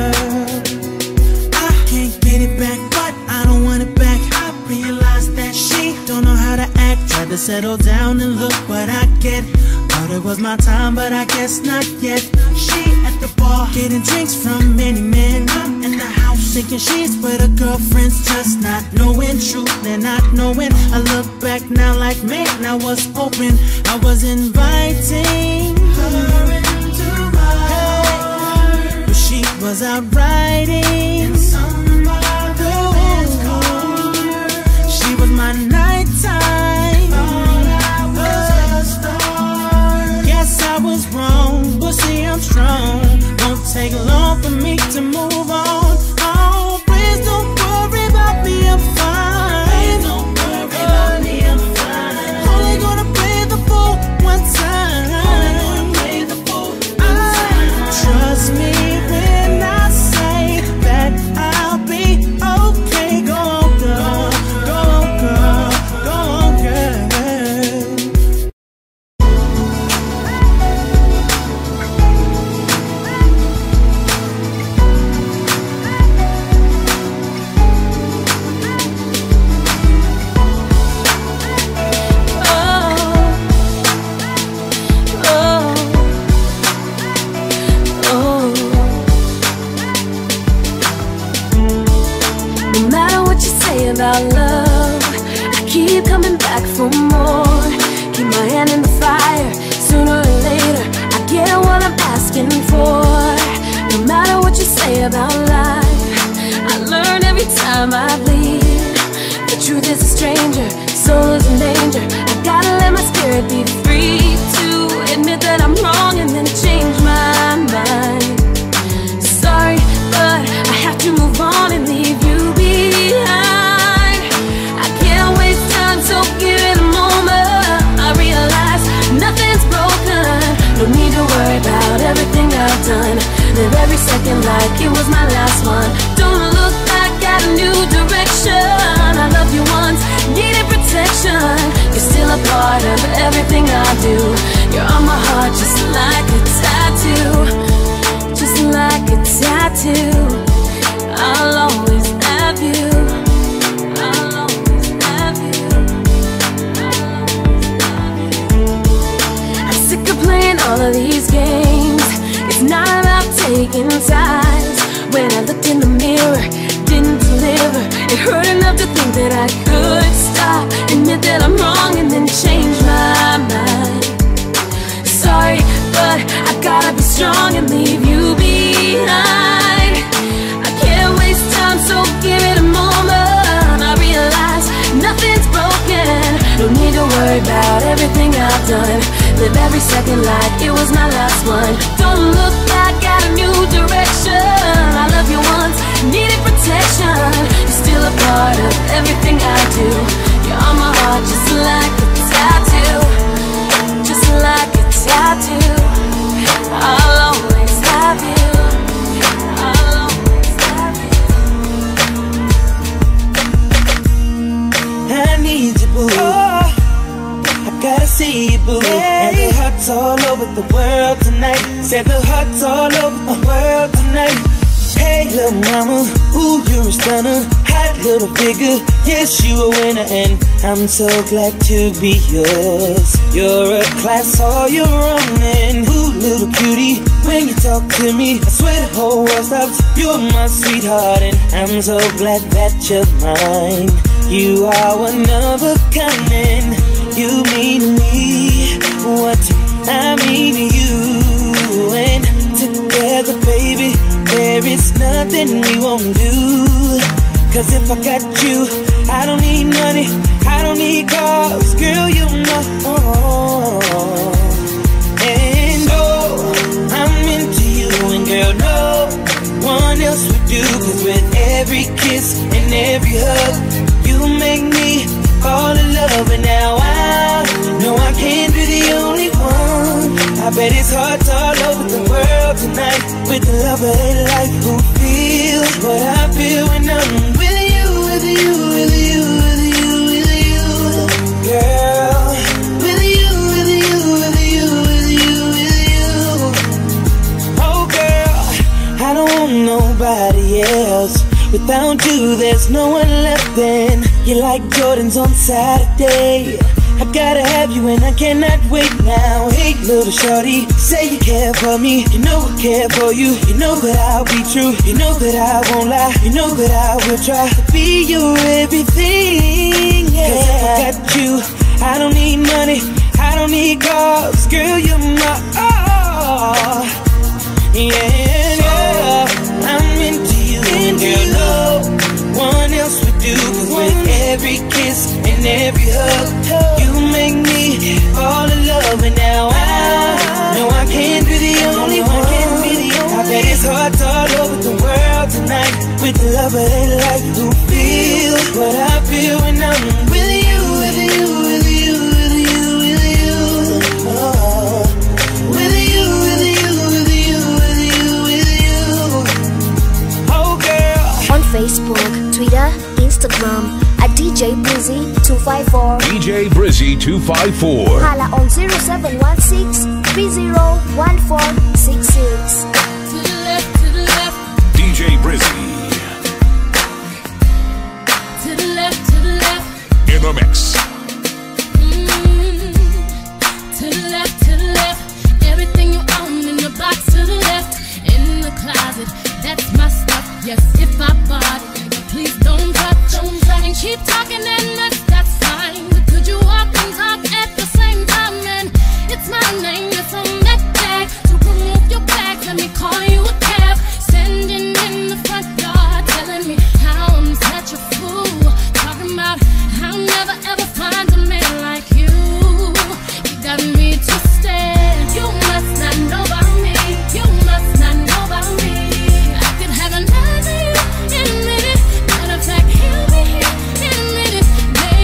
girl. I can't get it back, but I don't want it back. I realize that she don't know how to act. Tried to settle down and look what I get. Thought it was my time, but I guess not yet. She at the bar, getting drinks from many men. I'm in the house, thinking she's with her girlfriends, just not knowing truth and not knowing. I look back now like, man, I was open. I was inviting her into my heart, but she was out riding in some other man's car. She was my nighttime, thought I was a star. Yes, I was wrong, but see I'm strong. Won't take long for me to move on. Oh, please don't worry about me, I'm fine. Please don't worry about me, I'm fine. Only gonna play the fool one time. Only gonna play the fool one time. Trust me when I say that I'll be okay. Go on, girl. Go on, girl. Go on, girl. No matter what you say about love, I keep coming back for more. Keep my hand in the fire, sooner or later I get what I'm asking for. No matter what you say about life, I learn every time I bleed. The truth is a stranger, soul is in danger. I gotta let my spirit be free to admit that I'm wrong and then change my mind. Sorry, but I have to move on and leave you behind. I can't waste time, so give it a moment. I realize nothing's broken. No need to worry about everything I've done. Live every second like it was my last one. Don't look back at a new direction. I loved you once, needed protection. You're still a part of everything I do. You're on my heart just like a tattoo. Just like a tattoo. I'll always have you. I'll always have you. I'm sick of playing all of these games. It's not about taking sides. When I looked in the mirror, didn't deliver. It hurt enough to think that I could stop, admit that I'm wrong and then change my mind. Sorry, but I gotta be strong and leave you behind. I can't waste time, so give it a moment. I realize nothing's broken. No need to worry about everything I've done. live every second like it was my last one. Don't look back, got a new direction. I love you once, needed protection. You're still a part of everything I do. You're on my heart just like a tattoo. Just like a tattoo. I'll always have you. I'll always have you. I need you, boo. Oh, I gotta see you, boo. Hey. And the hearts all over the world tonight. Said the hearts all over the world tonight. Hey, little mama, ooh, you're a stunner. Hot little figure, yes, you a winner. And I'm so glad to be yours. You're a class all your own. And ooh, little cutie, when you talk to me, I swear the whole world stops. You're my sweetheart, and I'm so glad that you're mine. You are one of a kind, and you mean to me what I mean to you. And together, baby, there is nothing we won't do. Cause if I got you, I don't need money, I don't need cars, girl, you know. And oh, I'm into you, and girl, no one else would do. Cause with every kiss and every hug, you make me fall in love. And now I know I can't be the only one. I bet it's hearts all over the world tonight with the love of their life who feels what I feel when I'm with you, with you, with you, with you, with you, girl. With you, with you, with you, with you, with you. Oh girl, I don't want nobody else. Without you, there's no one left. And you're like Jordans on Saturday. I gotta have you and I cannot wait now. Hey, little shorty, say you care for me. You know I care for you. You know that I'll be true. You know that I won't lie. You know that I will try to be your everything. Yeah. Cause if I got you, I don't need money, I don't need cars. Girl, you're my all. Yeah, girl, I'm into you. And girl, no one else would do. Cause with every kiss and every hug, you make me fall in love. And now I know I can't be the only one. I bet it's hearts all over the world tonight with the love of their life who feel what I feel when I'm with you, with you, with you, with you, with you. Oh, with you, with you, with you, with you, with you. Oh, girl. On Facebook, Twitter, Instagram at D J Brizzy two five four. D J Brizzy two five four. Hala on zero seven one six three zero one four six six. To the left, to the left. D J Brizzy. To the left, to the left. In the mix. Mm-hmm. To the left, to the left. Everything you own in the box to the left. In the closet, that's my stuff. Yes, if I bought it, please don't touch, don't touch. And keep talking and that's, that's fine. But could you walk and talk at the same time? And it's my name that's on that tag. So remove your bag, let me call you a cab. Standing in the front yard, telling me how I'm such a fool. Talking about I'll never ever find a man like you. You got me twisted. You must not know about me. You must not know about me. I could have another you in a minute. Matter of fact, he'll be here in a minute.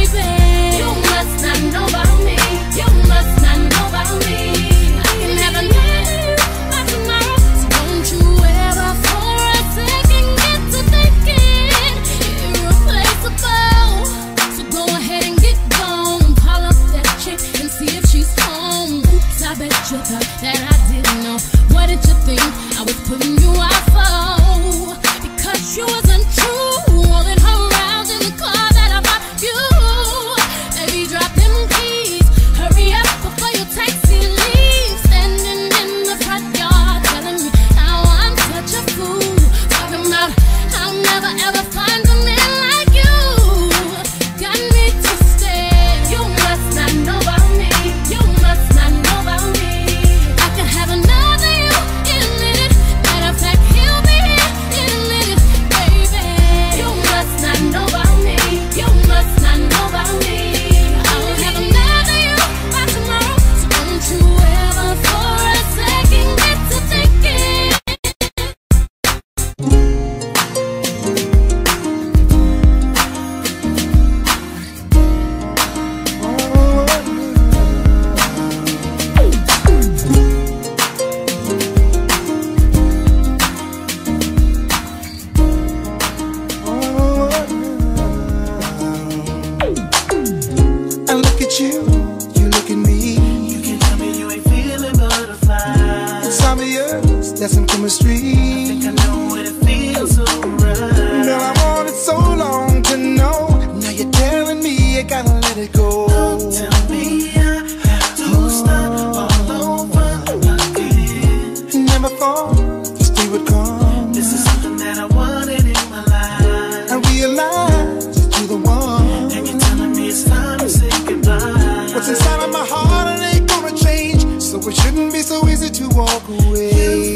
obvious, there's some chemistry. I think I know what it feels so right. Girl, I wanted so long to know. Now you're telling me you gotta let it go. Don't tell me I have to start all over again. Never thought this day would come. This is something that I wanted in my life. I realized that you're the one, and you're telling me it's time to say goodbye. What's inside of my heart, it ain't gonna change, so it shouldn't be so easy to walk away.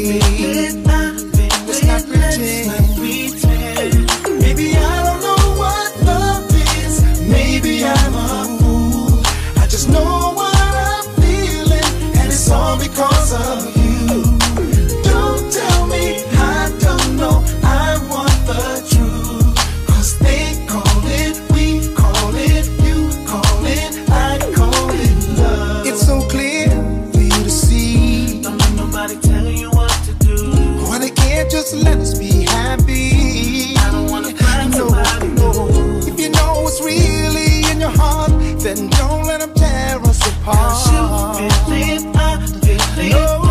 Let's not pretend. Maybe I don't know what love is. Maybe I'm a fool. I just know what I'm feeling, and it's all because of you. Don't tell me I don't know. I want the truth. Cause they call it, we call it, you call it, I call it love. It's so clear for you to see. Don't let nobody tell you what to do. Why they can't just let us be happy? I don't wanna find no, nobody. No. If you know what's really in your heart, then don't let them tear us apart. You feel it, I feel it. No.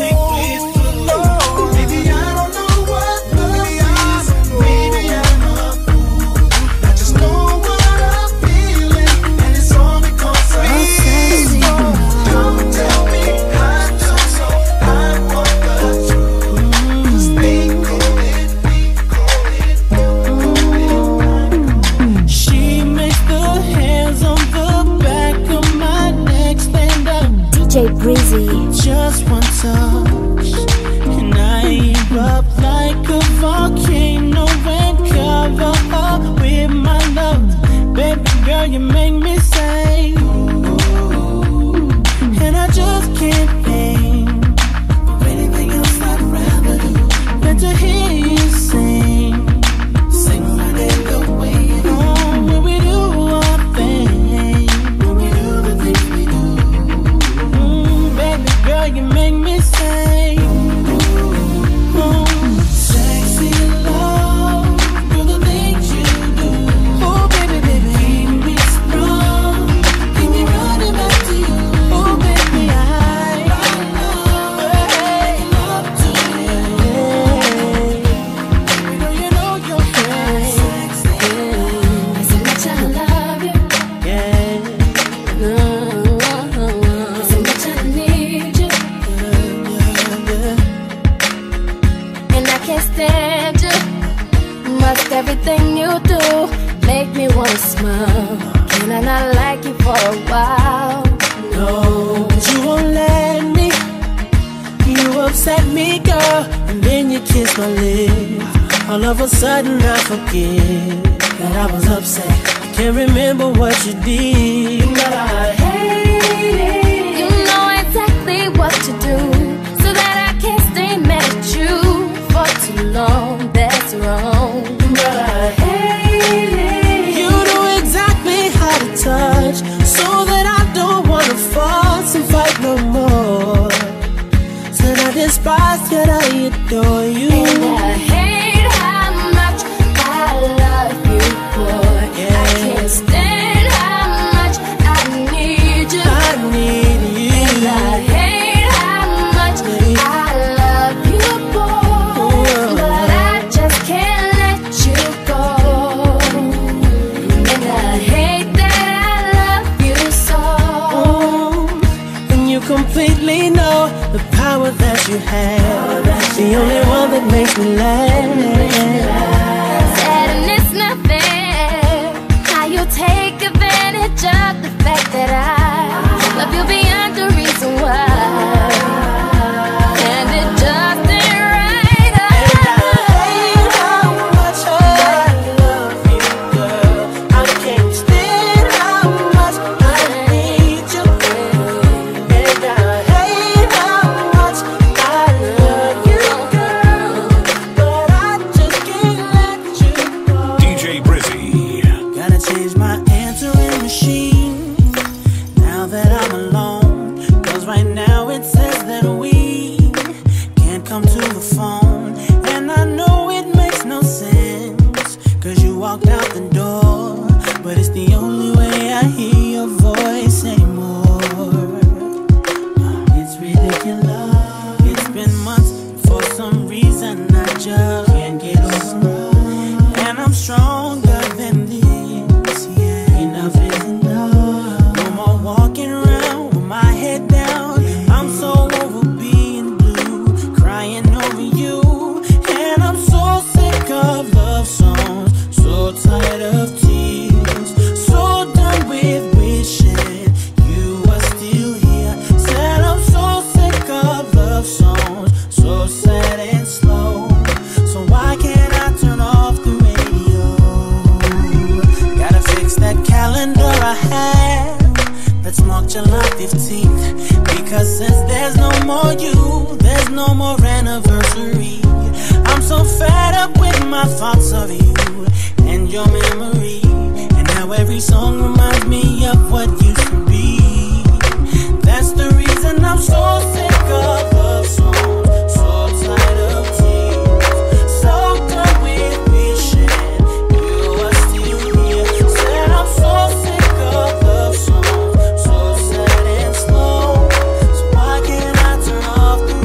Breezy. Just one touch, and I erupt like a volcano and cover up with my love. Baby girl, you make me say, ooh, and I just can't think of anything else I'd rather do than to hear you sing, sing right in the way. Oh, when we do our thing, when we do the things we do. Girl, you make me say, ooh, sexy love, do the things you do. Oh, baby, baby, keep me strong, keep me running back to you. Oh, baby, I love to you. You know, you know you're sexy. So much I love you. Yeah. No. So much I need you. Can't stand you. Must everything you do make me wanna smile. Can I not like you for a while? No, but you won't let me. You upset me, girl, and then you kiss my lips. All of a sudden I forget that I was upset. I can't remember what you did, but I hate it. You know exactly what to do, so that I can't stay mad at you. Too long, that's wrong, but I hate it. You know exactly how to touch, so that I don't wanna fuss and fight no more. Said I despise, yet I adore you. And I hate how much I love you, boy. Yeah. I can't stand how much I need you. I need you. And I hate how much I love you, boy. Completely know the power that you have. The only one that makes me laugh. Sad and it's nothing. How you take advantage of the fact that I love you beyond the reason why. And it just ain't right. I hate how much I love you, girl. I can't stand how much I need you. D J Brizzy. Gotta change my answering machine. just can't get over. And I'm stronger than this, yeah. Enough is enough. No more walking around with my head down. I'm so over being blue, crying over you. And I'm so sick of love songs, so tired of tears, so done with wishing you were still here. Said I'm so sick of love songs, so sad and slow. So why can't I turn off the radio? Gotta fix that calendar I have that's marked July fifteenth. Because since there's no more you, there's no more anniversary. I'm so fed up with my thoughts of you and your memory, and how every song reminds me of what used to be. That's the reason I'm so sick of love songs, so tired of tears, so done with wishing you were still here. Said I'm so sick of love songs, so sad and slow. So why can't I turn off the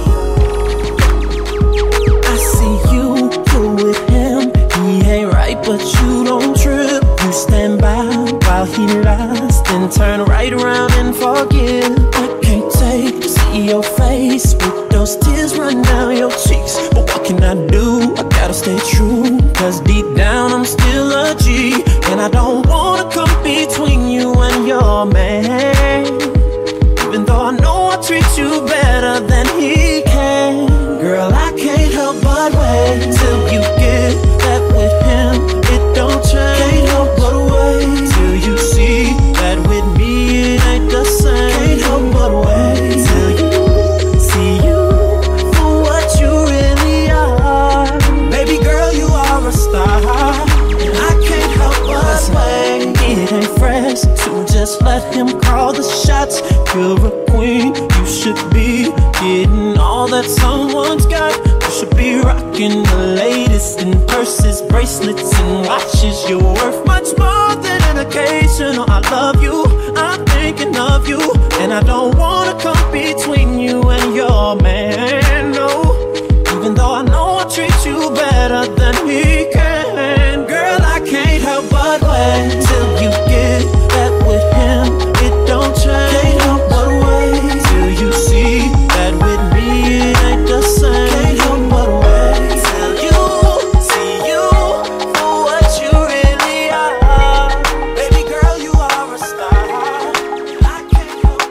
radio? I see you fool with him, he ain't right, but you don't trip. You stand by while he lies, then turn right around and forgive. I can't take to see your face with those tears run down your cheeks. But what can I do? I gotta stay true, cause deep down I'm still a G. And I don't wanna come between you and your man, even though I know I treat you better than he can. Girl, I can't help but wait till you get that with him. It don't change. Can't help but wait till you see that with me it ain't the same. Can't help but wait till you see you for what you really are. Baby girl, you are a star, and I can't help but wait. It ain't fresh to just let him call the shots. You're a queen, you should be getting all that someone's got. You should be rocking the latest in purses, bracelets, and watches. You're worth much more than an occasional I love you, I'm thinking of you. And I don't wanna come between you and your man, no, even though I know I treat you better than he can. Girl, I can't help but wait till you get that with him. It don't change. Can't help but wait till you see that with me it ain't the same. Can't help but wait till you see you for what you really are. Baby girl, you are a star. I can't help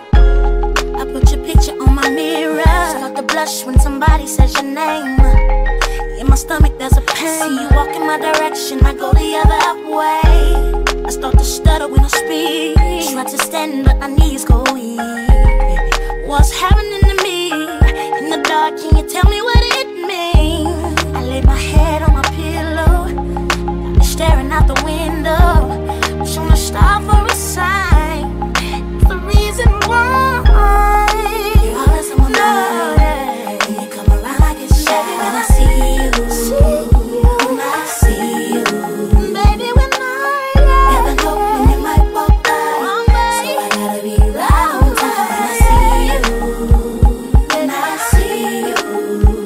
but. I put your picture on my mirror. Start to blush when somebody says your name. In my stomach there's a pain. See you walk in my direction, I go the other way. I start to stutter when I speak. Try to stand but my knees go weak. What's happening to me? In the dark, can you tell me what it means? I lay my head on my pillow, staring out the window, wishing a star for a sign. It's the reason why you're always someone new. When you come around, I get shy. When I see you, when I see you, baby, when I never know when you might walk by, so I gotta be right on time. When I see you, when I see you.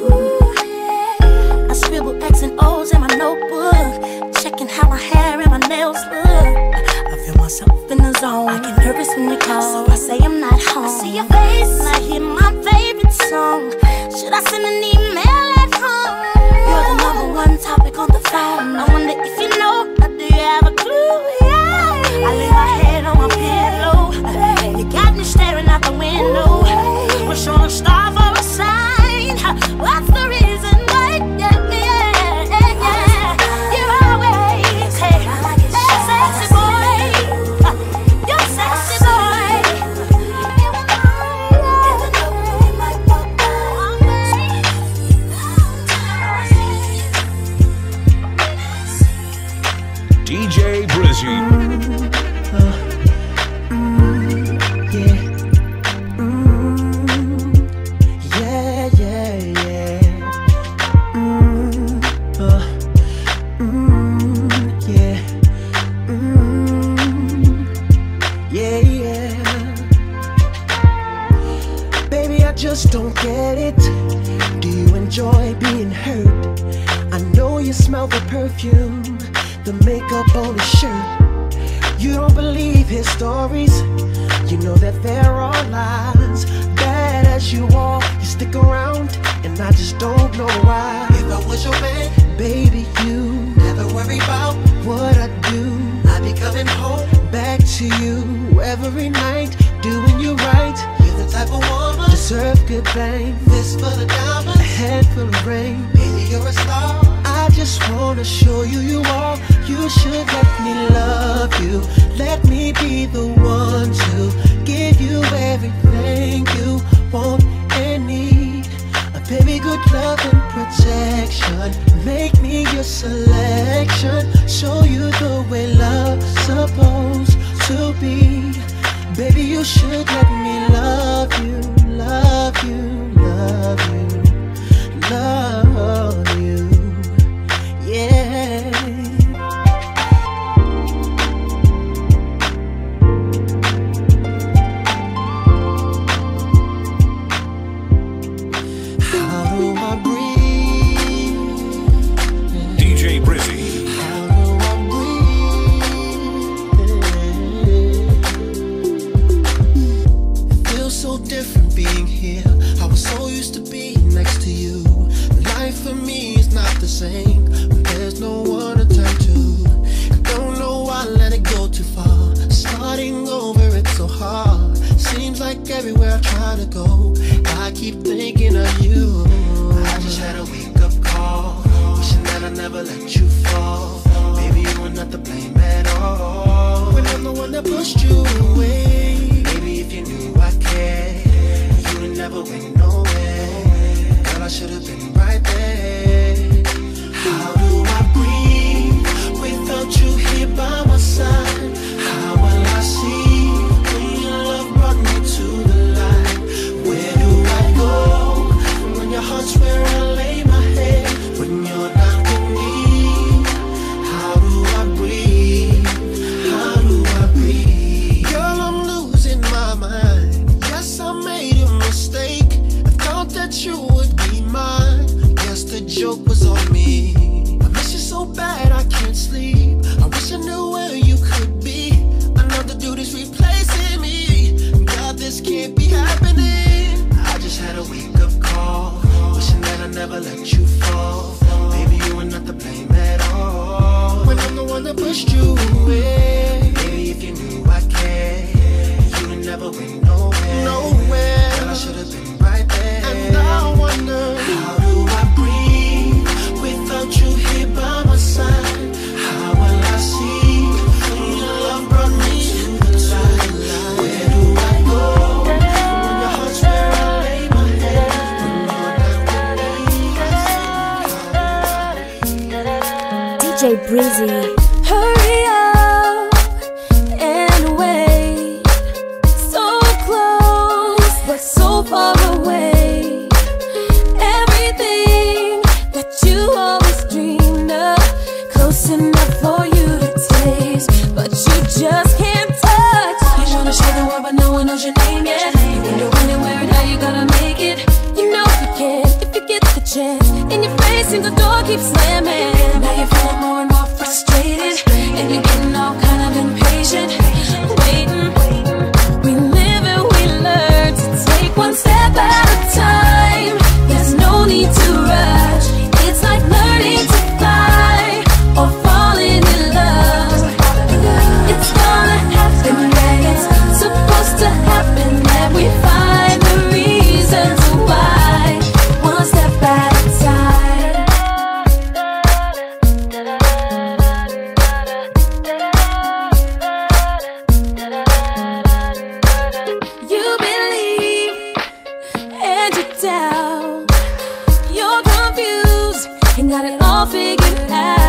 it? Do you enjoy being hurt? I know you smell the perfume, the makeup on his shirt. You don't believe his stories, you know that there are lies. Bad as you are, you stick around, and I just don't know why. If I was your man, baby, you never worry about what I do. I'd be coming home back to you every night, doing you right. You're the type of woman deserve good things. This for the diamonds, a head full of rain. Baby, you're a star. I just wanna show you you are. You should let me love you. Let me be the one to give you everything you want and need. A baby, good love and protection. Make me your selection. Show you the way love's supposed to be. Baby, you should let me love you, love you, love you, love you, yeah. How do I breathe? D J Brizzy. So different being here. I was so used to being next to you. Life for me is not the same when there's no one to turn to. I don't know why I let it go too far. Starting over, it's so hard. Seems like everywhere I try to go, I keep thinking of you. I just had a wake-up call, wishing that I never let you fall. Baby, you were not to blame at all, when I'm the one that pushed you away. Baby, if you knew I cared, you would never went nowhere. Girl, I should have been right there. How do I breathe without you here by my side? How will I see when your love brought me to the light? Where do I go when your heart's where I lay my head? When you're not with me, how do I breathe? How do I breathe? Girl, I'm losing my mind. Yes, I made a mistake. I thought that you would be mine. Guess the joke was on me. I miss you so bad I can't sleep. I wish I knew where you could be. Another dude is replacing me. God, this can't be happening. I just had a wake-up call, wishing that I never let you fall. Baby, you were not to blame at all, when I'm the one that pushed you away. Baby, if you knew I cared, you would never went nowhere. Nowhere. Girl, I should have been right there. And I wonder, how do I breathe without you here by my side? How will I see when your love brought me to the light? Where do I go when your heart's where I lay my head? D J Brizzy. Hurry up and wait. So close, but so far away. Everything that you always dreamed of, close enough for you to taste, but you just can't touch. You tryna share the world, but no one knows your name yet. You wonder when and where and how you gonna make it. You know you can if you get the chance. In your face seems the door keeps slamming. Now you're feeling more and more frustrated, and you're getting all kind of impatient. Waiting, we live and we learn to take one step at a time. There's no need to rush. It's like learning to fly or falling in love. It's gonna happen when it's supposed to happen, and we find the reasons why, one step at a time. You believe and you doubt. You're confused and got it all figured out.